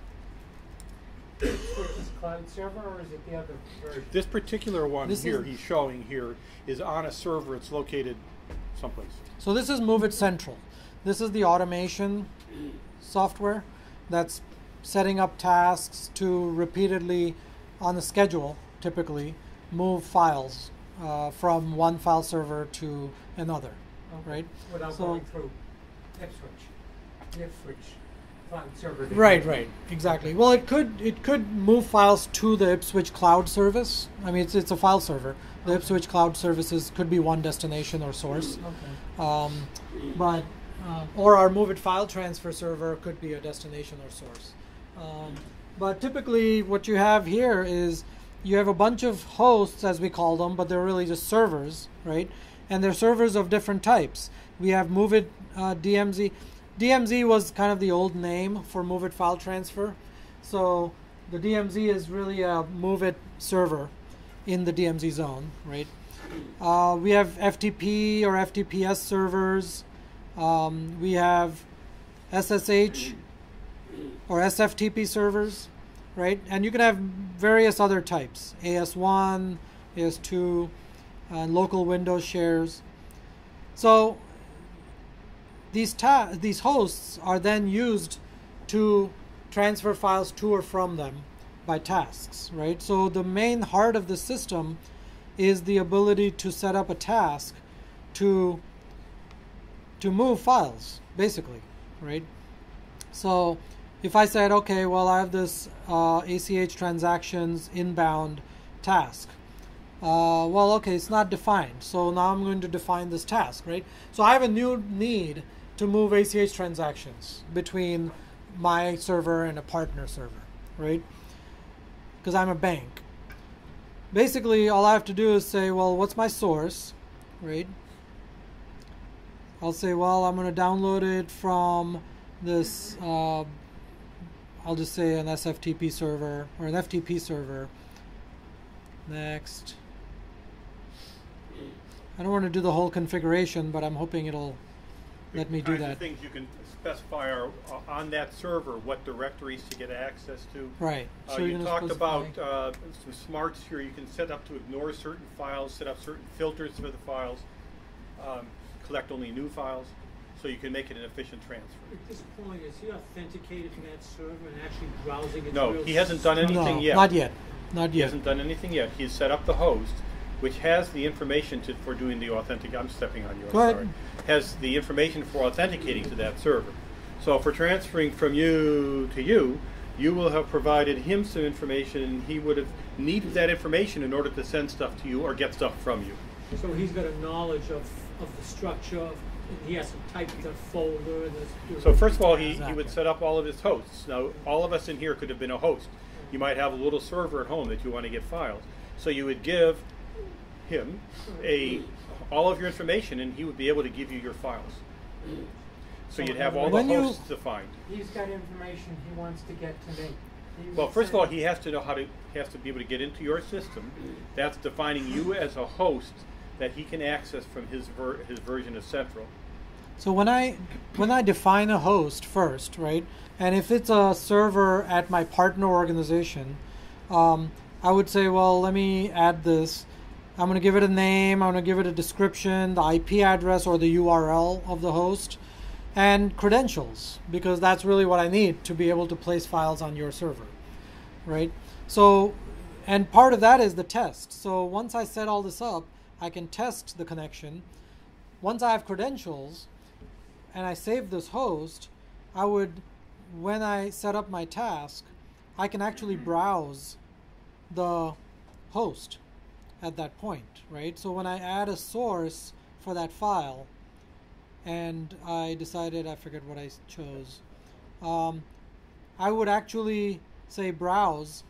Ipswich's cloud server, or is it the other version? This particular one This here is- he's showing here is on a server. It's located someplace. So this is MOVEit Central. This is the automation software that's setting up tasks to repeatedly, on the schedule, typically, move files uh, from one file server to another, Okay. right? Without So- going through Ipswitch, the Ipswitch cloud server. Right, right, exactly. Well, it could it could move files to the Ipswitch cloud service. I mean, it's it's a file server. The Ipswitch cloud services could be one destination or source. Okay. Um, but uh, or our MOVEit file transfer server could be a destination or source. Um, but typically, what you have here is you have a bunch of hosts, as we call them, but they're really just servers, right? And they're servers of different types. We have MOVEit uh, D M Z. D M Z was kind of the old name for MOVEit file transfer. So the D M Z is really a MOVEit server in the D M Z zone, right? Uh, we have F T P or F T P S servers. Um, we have S S H or S F T P servers, right? And you can have various other types, A S one, A S two, uh, local Windows shares. So these ta these hosts are then used to transfer files to or from them by tasks, right? So the main heart of the system is the ability to set up a task to to move files, basically, right? So if I said, okay, well, I have this uh, A C H transactions inbound task. Uh, well, okay, it's not defined. So now I'm going to define this task, right? So I have a new need to move A C H transactions between my server and a partner server, right? Because I'm a bank. Basically, all I have to do is say, well, what's my source, right? I'll say, well, I'm going to download it from this, uh, I'll just say an S F T P server or an F T P server. Next. I don't want to do the whole configuration, but I'm hoping it'll let me do kinds that. Of things you can specify are uh, on that server what directories to get access to. Right. Uh, So you you're talked specify- about uh, some smarts here. You can set up to ignore certain files, set up certain filters for the files, um, collect only new files, so you can make it an efficient transfer. At this point, is he authenticated to that server and actually browsing its No, real he hasn't done anything no, yet. not yet. Not He yet. hasn't done anything yet. He's set up the host, which has the information to, for doing the authentic. I'm stepping on you. I'm Go ahead. sorry. Has the information for authenticating to that server. So for transferring from you to you, you will have provided him some information, and he would have needed that information in order to send stuff to you or get stuff from you. So he's got a knowledge of, of the structure, of, and he has to type the folder. And the, So first of all, he, he Exactly. would set up all of his hosts. Now, all of us in here could have been a host. You might have a little server at home that you want to get files. So you would give him a all of your information, and he would be able to give you your files. So you'd have all the When you- hosts defined. He's got information he wants to get to me. He Well, would first of all, say- he has to know how to he has to be able to get into your system. That's defining you as a host that he can access from his ver his version of Central. So when I when I define a host first, right, and if it's a server at my partner organization, um, I would say, well, let me add this. I'm going to give it a name. I'm going to give it a description, the I P address or the U R L of the host, and credentials, because that's really what I need to be able to place files on your server, right? So, and part of that is the test. So once I set all this up, I can test the connection. Once I have credentials and I save this host, I would, when I set up my task, I can actually browse the host at that point, right? So when I add a source for that file, and I decided, I forget what I chose, um, I would actually say browse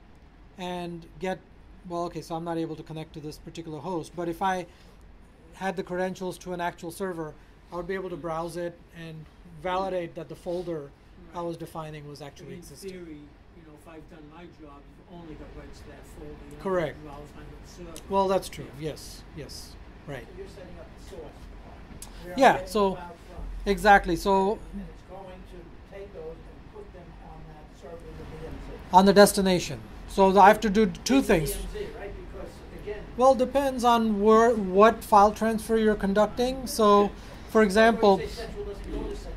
and get, well, okay, so I'm not able to connect to this particular host, but if I had the credentials to an actual server, I would be able to browse it and validate that the folder I was defining was actually in existing. theory, you know, if I've done my job, you've only got rights to that folder. You don't Correct. browse under the server. Well, that's true. Yes, yes, right. So you're setting up the source part. Where I'm Yeah, getting so- the files from. Exactly. So And it's going to take those and put them on that server in the D M Z. on the destination. So I have to do two It's the things. D M Z, right? Because again, Well, depends on where what file transfer you're conducting. So, for example, say central doesn't go to central.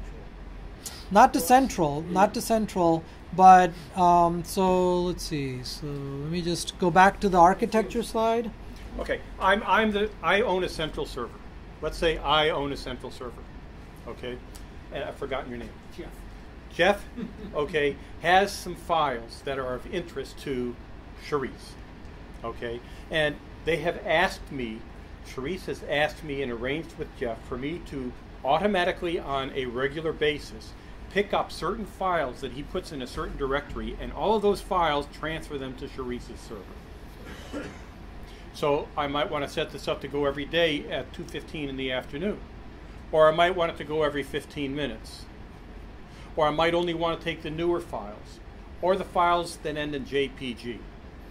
not to central, not to central, but um, so let's see. So let me just go back to the architecture slide. Okay, I'm I'm the I own a central server. Let's say I own a central server. Okay, and I've forgotten your name. Jeff. Jeff, okay, has some files that are of interest to Charisse. Okay, and they have asked me, Charisse has asked me and arranged with Jeff for me to automatically, on a regular basis, pick up certain files that he puts in a certain directory, and all of those files transfer them to Charisse's server. So I might want to set this up to go every day at two fifteen in the afternoon. Or I might want it to go every fifteen minutes. Or I might only want to take the newer files, or the files that end in J P G.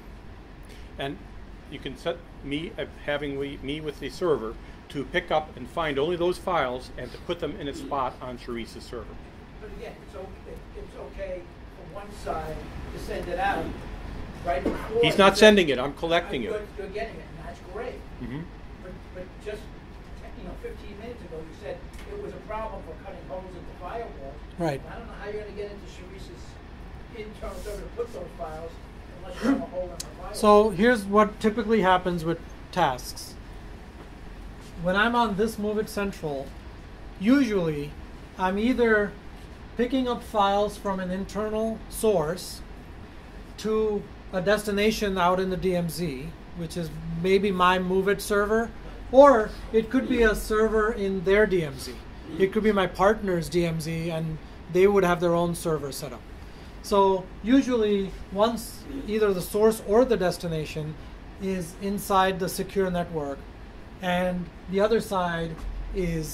And you can set me, uh, having we, me with the server, to pick up and find only those files and to put them in a spot on Charisse's server. But again, it's okay, it's okay for one side to send it out right before. He's not you sending it, I'm collecting You're, it. you're getting it, and that's great. Mhm. But, but just, you know, fifteen minutes ago, you said it was a problem for cutting holes in the firewall. Right. I don't know how you're gonna get into Charisse's internal server to put those files unless you have a hole in the firewall. So here's what typically happens with tasks. When I'm on this MOVEit Central, usually I'm either picking up files from an internal source to a destination out in the D M Z, which is maybe my MOVEit server, or it could be a server in their D M Z. It could be my partner's D M Z, and they would have their own server set up. So usually once either the source or the destination is inside the secure network, and the other side is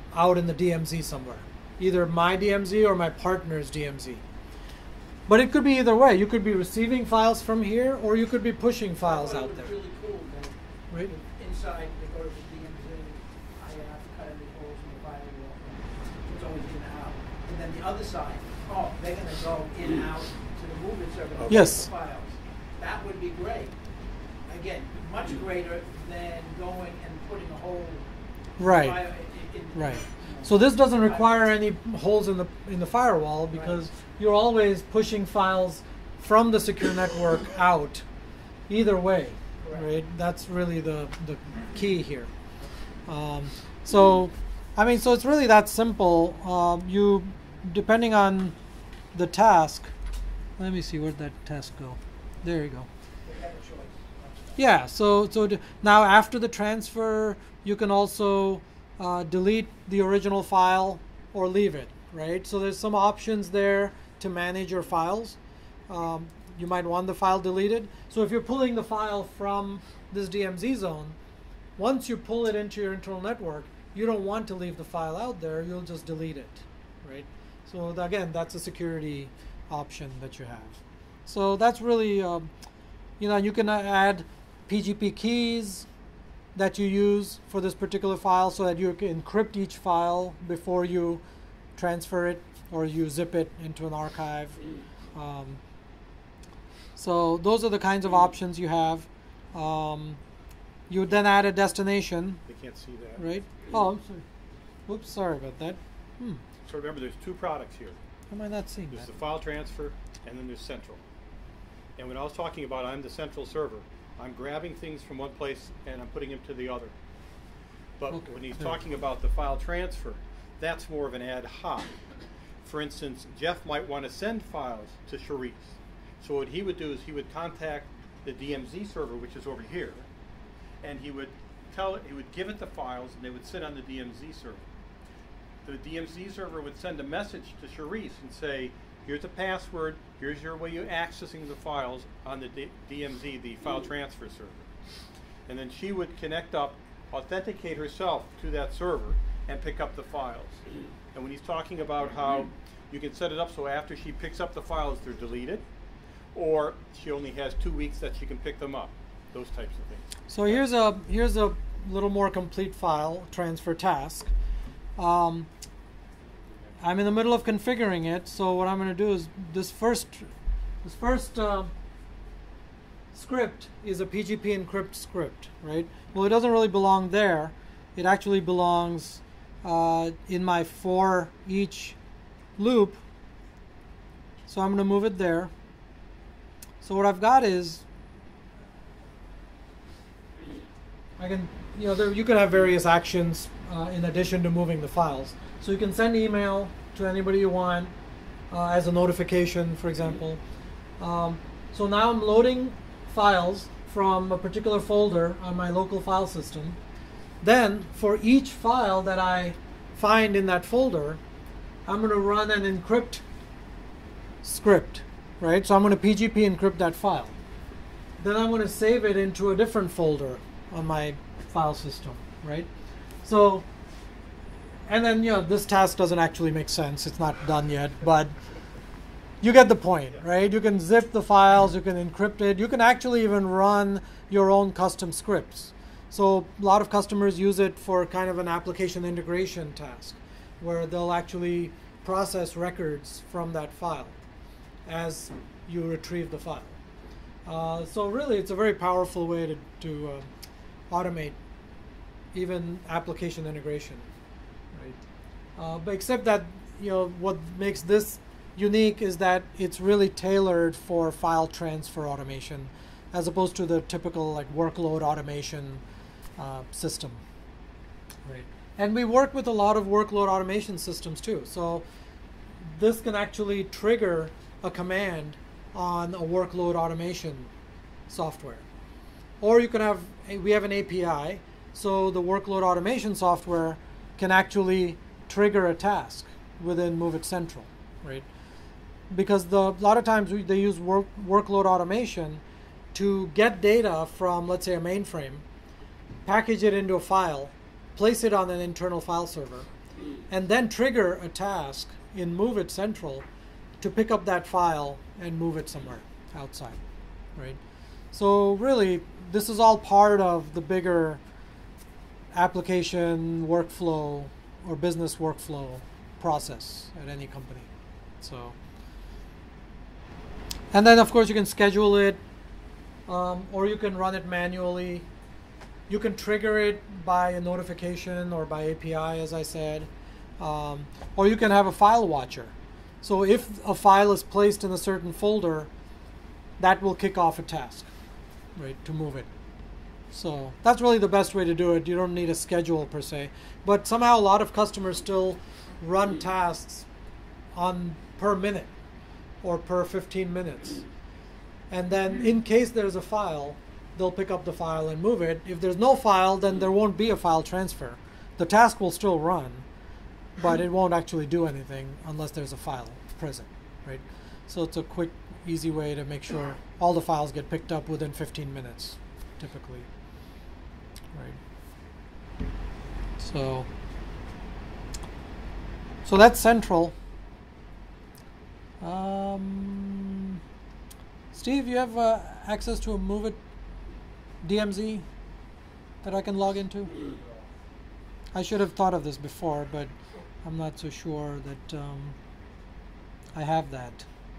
out in the D M Z somewhere, either my D M Z or my partner's D M Z. But it could be either way. You could be receiving files from here, or you could be pushing files out there. It's really cool that Right? if inside they go to the D M Z, I have to cut any holes in the firewall. It's always in and out. And then the other side, oh, they're going to go in and out to the MOVEit server to Yes. get the files. That would be great. Again, much greater than going and putting a whole Right. file in, in, Right. you know, So this doesn't require any holes in the in the firewall, because Right. you're always pushing files from the secure network out, either way, Correct. right? That's really the the key here. Um, so, I mean, so it's really that simple. Um, you, depending on the task. Let me see, where'd that task go? There you go. they have a choice. Yeah, so so d- now after the transfer, you can also uh, delete the original file or leave it, right? So there's some options there to manage your files. Um, you might want the file deleted. So if you're pulling the file from this D M Z zone, once you pull it into your internal network, you don't want to leave the file out there. You'll just delete it, right? So th- again, that's a security option that you have. So that's really, um, you know, you can uh, add P G P keys that you use for this particular file, so that you can encrypt each file before you transfer it or you zip it into an archive. Um, so those are the kinds of options you have. Um, you would then add a destination, They can't see that. right? Oh, I'm sorry. Oops, sorry about that. Hmm. So remember, there's two products here. How am I not seeing There's that? the file transfer, and then there's central. And when I was talking about I'm the central server, I'm grabbing things from one place and I'm putting them to the other. But Okay. when he's Yeah. talking about the file transfer, that's more of an ad hoc. For instance, Jeff might want to send files to Charisse. So what he would do is he would contact the D M Z server, which is over here, and he would tell it, he would give it the files, and they would sit on the D M Z server. The D M Z server would send a message to Charisse and say, here's a password, here's your way of accessing the files on the D- DMZ, the file transfer server. And then she would connect up, authenticate herself to that server, and pick up the files. And when he's talking about how you can set it up so after she picks up the files, they're deleted, or she only has two weeks that she can pick them up, those types of things. So here's a here's a little more complete file transfer task. Um, I'm in the middle of configuring it, so what I'm going to do is this first this first uh, script is a P G P encrypt script, right? Well, it doesn't really belong there. It actually belongs uh, in my for each loop. So I'm going to move it there. So what I've got is I can, you know, there, you can have various actions uh, in addition to moving the files. So you can send email to anybody you want uh, as a notification, for example. Um, so now I'm loading files from a particular folder on my local file system. Then for each file that I find in that folder, I'm going to run an encrypt script, right? So I'm going to P G P encrypt that file. Then I'm going to save it into a different folder on my file system, right? So, and then, you know, this task doesn't actually make sense. It's not done yet, but you get the point, right? You can zip the files, you can encrypt it, you can actually even run your own custom scripts. So a lot of customers use it for kind of an application integration task, where they'll actually process records from that file as you retrieve the file. Uh, so really, it's a very powerful way to, to uh, automate even application integration, right? Uh, but except that, you know, what makes this unique is that it's really tailored for file transfer automation, as opposed to the typical like workload automation uh, system, right? And we work with a lot of workload automation systems too. So this can actually trigger a command on a workload automation software. Or you can have, we have an A P I, so the workload automation software can actually trigger a task within MOVEit Central, right? Because the, a lot of times we, they use work, workload automation to get data from, let's say, a mainframe, package it into a file, place it on an internal file server, and then trigger a task in MOVEit Central to pick up that file and move it somewhere outside, right? So really, this is all part of the bigger application workflow or business workflow process at any company. So, and then of course you can schedule it, um, or you can run it manually. You can trigger it by a notification or by A P I, as I said, um, or you can have a file watcher. So if a file is placed in a certain folder, that will kick off a task, right, to move it. So that's really the best way to do it. You don't need a schedule per se, but somehow a lot of customers still run tasks on per minute or per fifteen minutes. And then in case there's a file, they'll pick up the file and move it. If there's no file, then there won't be a file transfer. The task will still run, but it won't actually do anything unless there's a file present, right? So it's a quick, easy way to make sure all the files get picked up within fifteen minutes, typically, right? So, so that's central. Um, Steve, you have uh, access to a MOVEit D M Z that I can log into? I should have thought of this before, but I'm not so sure that um, I have that.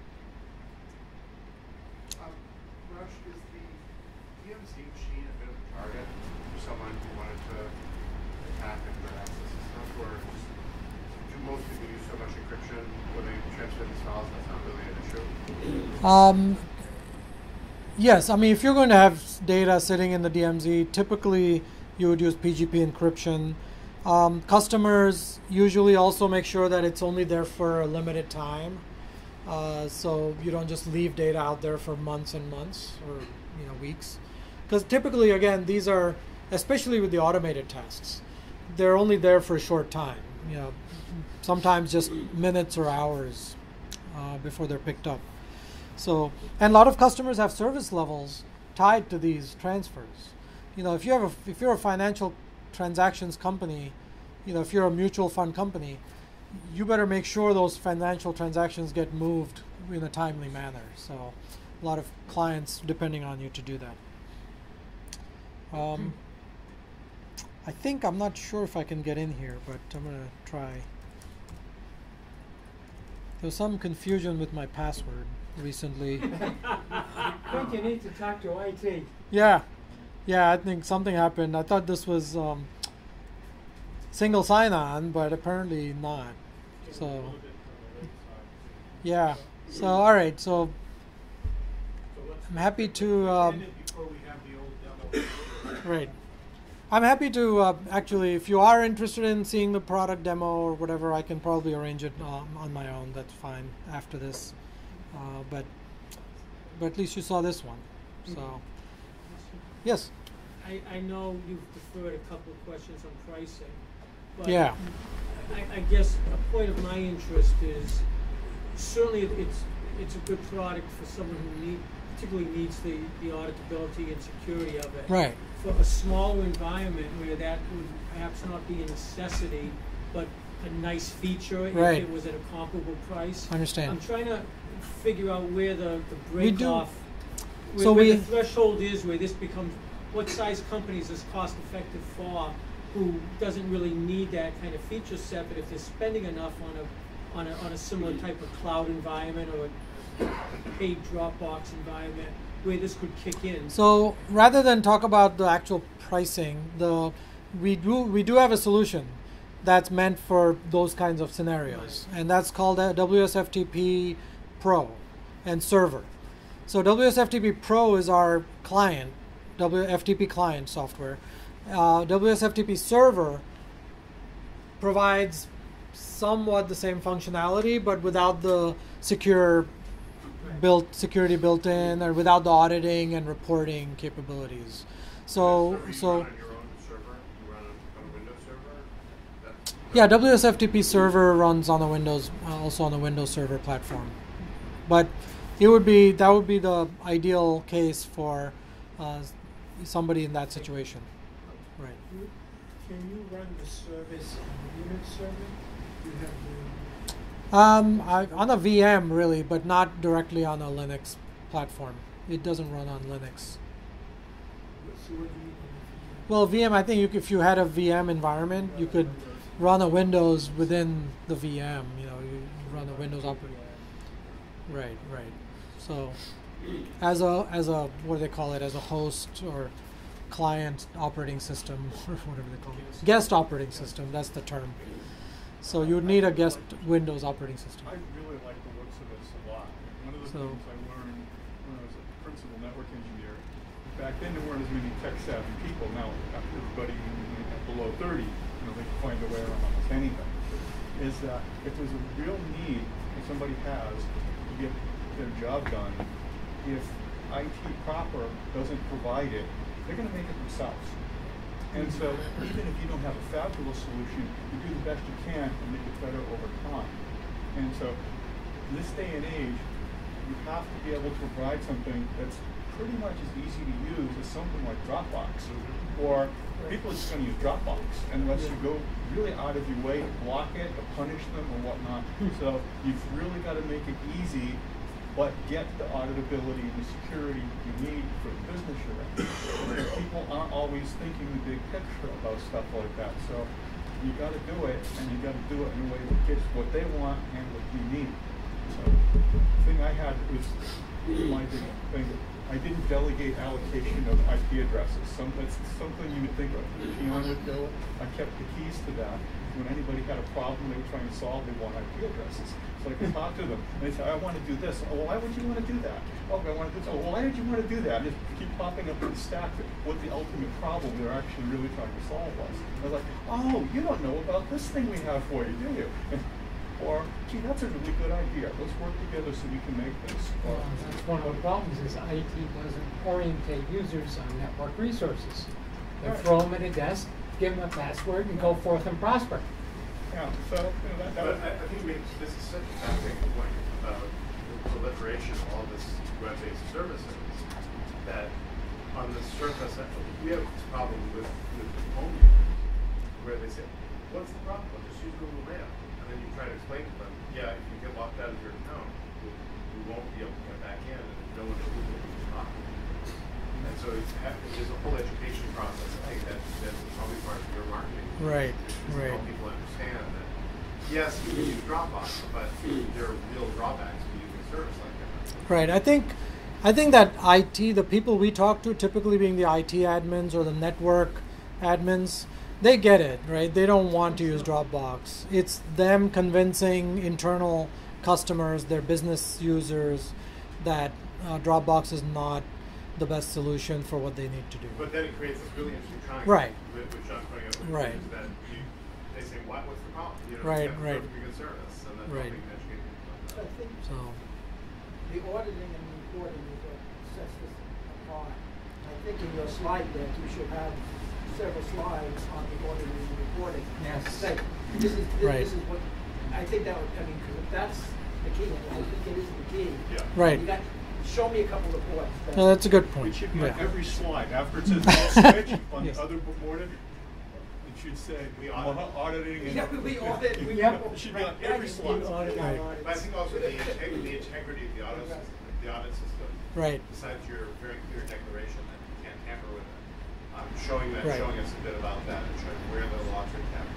Um, Raj, is the D M Z machine a bit of a target for someone who wanted to attack and harass the system, or just, do most people use so much encryption when they transfer these files that's not really an issue? Um, yes, I mean, if you're going to have data sitting in the D M Z, typically you would use P G P encryption. Um, customers usually also make sure that it's only there for a limited time, uh, so you don't just leave data out there for months and months or you know weeks. Because typically, again, these are, especially with the automated tasks, they're only there for a short time. You know, sometimes just minutes or hours uh, before they're picked up. So, and a lot of customers have service levels tied to these transfers. You know, if you have a, if you're a financial transactions company, you know, if you're a mutual fund company, you better make sure those financial transactions get moved in a timely manner. So, a lot of clients depending on you to do that. Um, I think I'm not sure if I can get in here, but I'm gonna try. There's some confusion with my password recently. I think you need to talk to I T. Yeah, yeah, I think something happened. I thought this was um, single sign-on, but apparently not. So, yeah. So, all right. So, I'm happy to. Um, right. I'm happy to uh, actually, if you are interested in seeing the product demo or whatever, I can probably arrange it um, on my own. That's fine after this. Uh, but, but at least you saw this one. So, yes. I, I know you've deferred a couple of questions on pricing, but Yeah. I, I guess a point of my interest is certainly it's it's a good product for someone who need, particularly needs the, the auditability and security of it. Right. For a smaller environment where that would perhaps not be a necessity, but a nice feature Right. if it was at a comparable price. I understand. I'm trying to figure out where the, the We break do- off, where, so where we- the threshold is, where this becomes, what size companies is cost effective for, who doesn't really need that kind of feature set, but if they're spending enough on a, on a, on a similar type of cloud environment or a paid Dropbox environment, where this could kick in. So rather than talk about the actual pricing, the we do we do have a solution that's meant for those kinds of scenarios, and that's called a W S F T P Pro and Server. So W S F T P Pro is our client, W F T P client software. Uh, W S F T P Server provides somewhat the same functionality, but without the secure built security built in, or without the auditing and reporting capabilities. So, You so run on your own server? You run on a Windows server? That, yeah, W S F T P Server runs on a Windows, uh, also on a Windows Server platform. But it would be that would be the ideal case for uh, somebody in that situation, right? Can you run the service on the Unix server? you have the Um, I, on a V M really, but not directly on a Linux platform. It doesn't run on Linux. so what do you mean? Well, V M, I think you, c- if you had a V M environment, you could run a Windows within the V M. You know, you run a Windows operating. Right, right. So, as a as a what do they call it? As a host or client operating system or whatever they call it. Guest operating system. That's the term. So you would need a guest Windows operating system. I really like the looks of this a lot. One of the So- things I learned when I was a principal network engineer, back then there weren't as many tech savvy people. Now everybody below thirty, you know, they can find a way around almost anything. Is that if there's a real need that somebody has to get their job done, if I T proper doesn't provide it, they're going to make it themselves. And so even if you don't have a fabulous solution, you do the best you can and make it better over time. And so in this day and age, you have to be able to provide something that's pretty much as easy to use as something like Dropbox. Or people are just going to use Dropbox unless you go really out of your way to block it, to punish them or whatnot. So you've really got to make it easy, but get the auditability and the security you need for the business you're in. Because people aren't always thinking the big picture about stuff like that. So you got to do it, and you got to do it in a way that gets what they want and what you need. So the thing I had was my big thing. I didn't delegate allocation of I P addresses. Some, that's something you would think of. Keon would do it. I kept the keys to that. When anybody had a problem they were trying to solve, they want I P addresses. So I could talk to them. And they say, I want to do this. Oh, well, why would you want to do that? Oh, I want to do this. Oh, well, why did you want to do that? And just keep popping up in the stack that what the ultimate problem they're actually really trying to solve was. I was like, oh, you don't know about this thing we have for you, do you? And, or, gee, that's a really good idea. Let's work together so we can make this. Or, Well, that's one of the problems is I T doesn't orientate users on network resources. They Right. throw them at a desk, give them a password, and go forth and prosper. yeah, so you know, that, that But was, I, I think we, this is such a fascinating point about the proliferation of all this web-based services that on the surface, I think we have this problem with, with home users where they say, what's the problem? Well, just use Google Mail. And then you try to explain to them, yeah, if you get locked out of your account, you, you won't be able to get back in, and no one knows who you're talking to. And so it's, there's a whole education process. I think that that's probably part of your marketing. Right, is to right. help people understand that, yes, you can use Dropbox, but there are real drawbacks to using a service like that. Right. I think, I think that I T, the people we talk to, typically being the I T admins or the network admins, they get it, right? They don't want to use Dropbox. It's them convincing internal customers, their business users, that uh, Dropbox is not the best solution for what they need to do. But then it creates this really interesting triangle. Right. Which which John's pointing out. which Right. is That you, they say, what, what's the problem? You know, Right, it's got right. perfectly good service, and then Right. helping educate people. I think So, the auditing and the reporting is what sets this apart. I think in your slide deck, you should have several slides on the auditing and reporting. Yes. Say, this is, this, Right. this is what, I think that would, I mean, because if that's the key, and I think it is the key. Yeah. right. You got, show me a couple of reports. that- No, that's a good it point. should be on Yeah. every slide. After it says Ipswitch on Yes. the other board, it should say We au- audit. auditing. And Yeah, we audit, we. Yeah. It should be on Yeah, every you slide. do audit, Right. audit. But I think also the integrity, the integrity of the audit system, the audit system, Right. besides your very clear declaration that you can't tamper with it, um, showing that, Right. showing us a bit about that and showing where the logs are kept,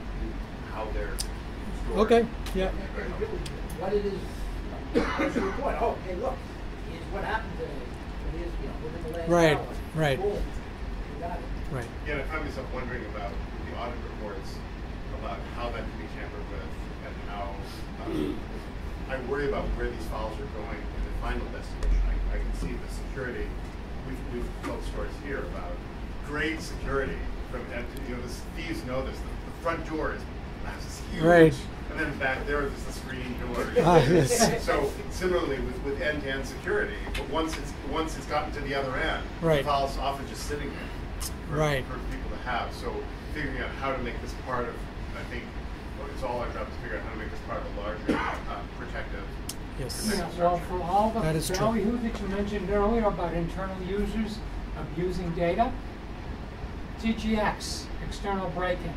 how they're stored. Okay. Yeah. And and really, what it is, what's the report? Oh, hey, look, here's what happened today. Here's, you know, within the last Right, hour. right. Boom, you got it. Right. Yeah, I find myself wondering about the audit reports, about how that can be tampered with, and how um, I worry about where these files are going in the final destination. I, I can see the security. We've, we've told stories here about great security from, and, you know, the thieves know this. The, the front door is is huge, Right. and then back there is the screen door. Ah, yes. So similarly with, with end-to-end security, but once it's once it's gotten to the other end, Right. the file's often just sitting there for, Right. for people to have. So figuring out how to make this part of, I think, well, it's all our job to figure out how to make this part of a larger uh, protective. Yes. Yeah, protective well, structure. for all the That is true. value that you mentioned earlier about internal users abusing data, T G X, external break-in,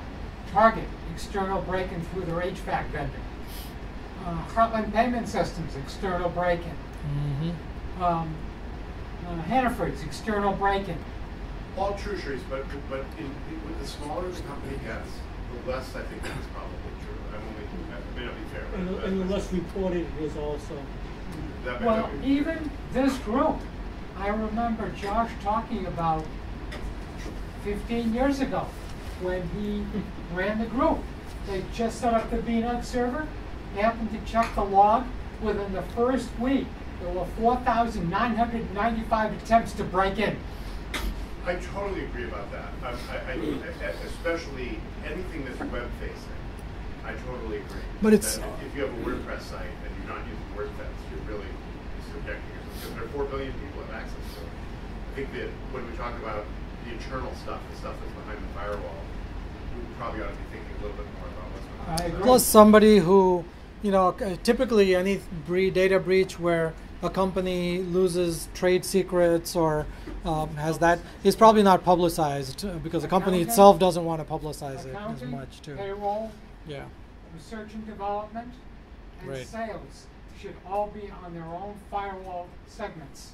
Target, external break-in through their H V A C vendor. Uh, Heartland Payment Systems, external break-in. Mm-hmm. Um, uh, Hannaford's, external break-in. All true, Shrees, but but in, in, with the smaller the company gets, the less I think that is probably true. I'm only, that may not be fair. And, but and the that's- less reported it is also. that may Well, not be- even this group, I remember Josh talking about fifteen years ago when he ran the group. They just set up the B N U G server, happened to check the log. Within the first week, there were four thousand nine hundred ninety-five attempts to break in. I totally agree about that. I, I, I, especially anything that's web-facing. I totally agree. But it's- That if, if you have a WordPress site and you're not using WordPress, you're really subjecting yourself, because there are four billion people have access to it. I think that when we talk about the internal stuff, the stuff that's behind the firewall, we probably ought to be thinking a little bit more about what's behind I the agree. Plus somebody who, you know, uh, typically any bre- data breach where a company loses trade secrets or um, has that is probably not publicized uh, because the company Accounting, itself doesn't want to publicize it as Accounting, much too. payroll, Yeah. research and development, and Right. sales should all be on their own firewall segments.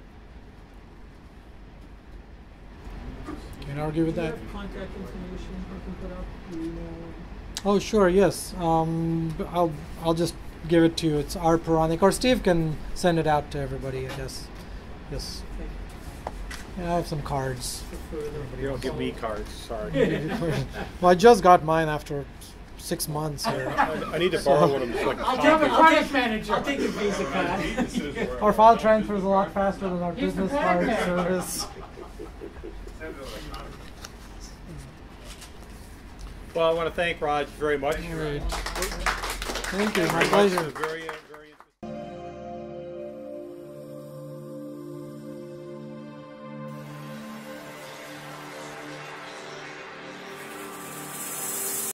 Can't argue with Do you that. have contact information you can put up? Email? Oh sure, yes. Um, b- I'll I'll just give it to you. It's R Peronic, or Steve can send it out to everybody. I guess. Yes. Okay. Yeah, I have some cards. For further. You don't give me cards, sorry. Well, I just got mine after six months here. I, I need to borrow one of them so I can I'll copy give a it. credit manager. I'll take a Visa card. This is where- Our file transfer is a lot faster than our He's the business bad card man. service. Send it electronically. Well, I want to thank Raj very much. Great. Thank you. My Very much. pleasure. Very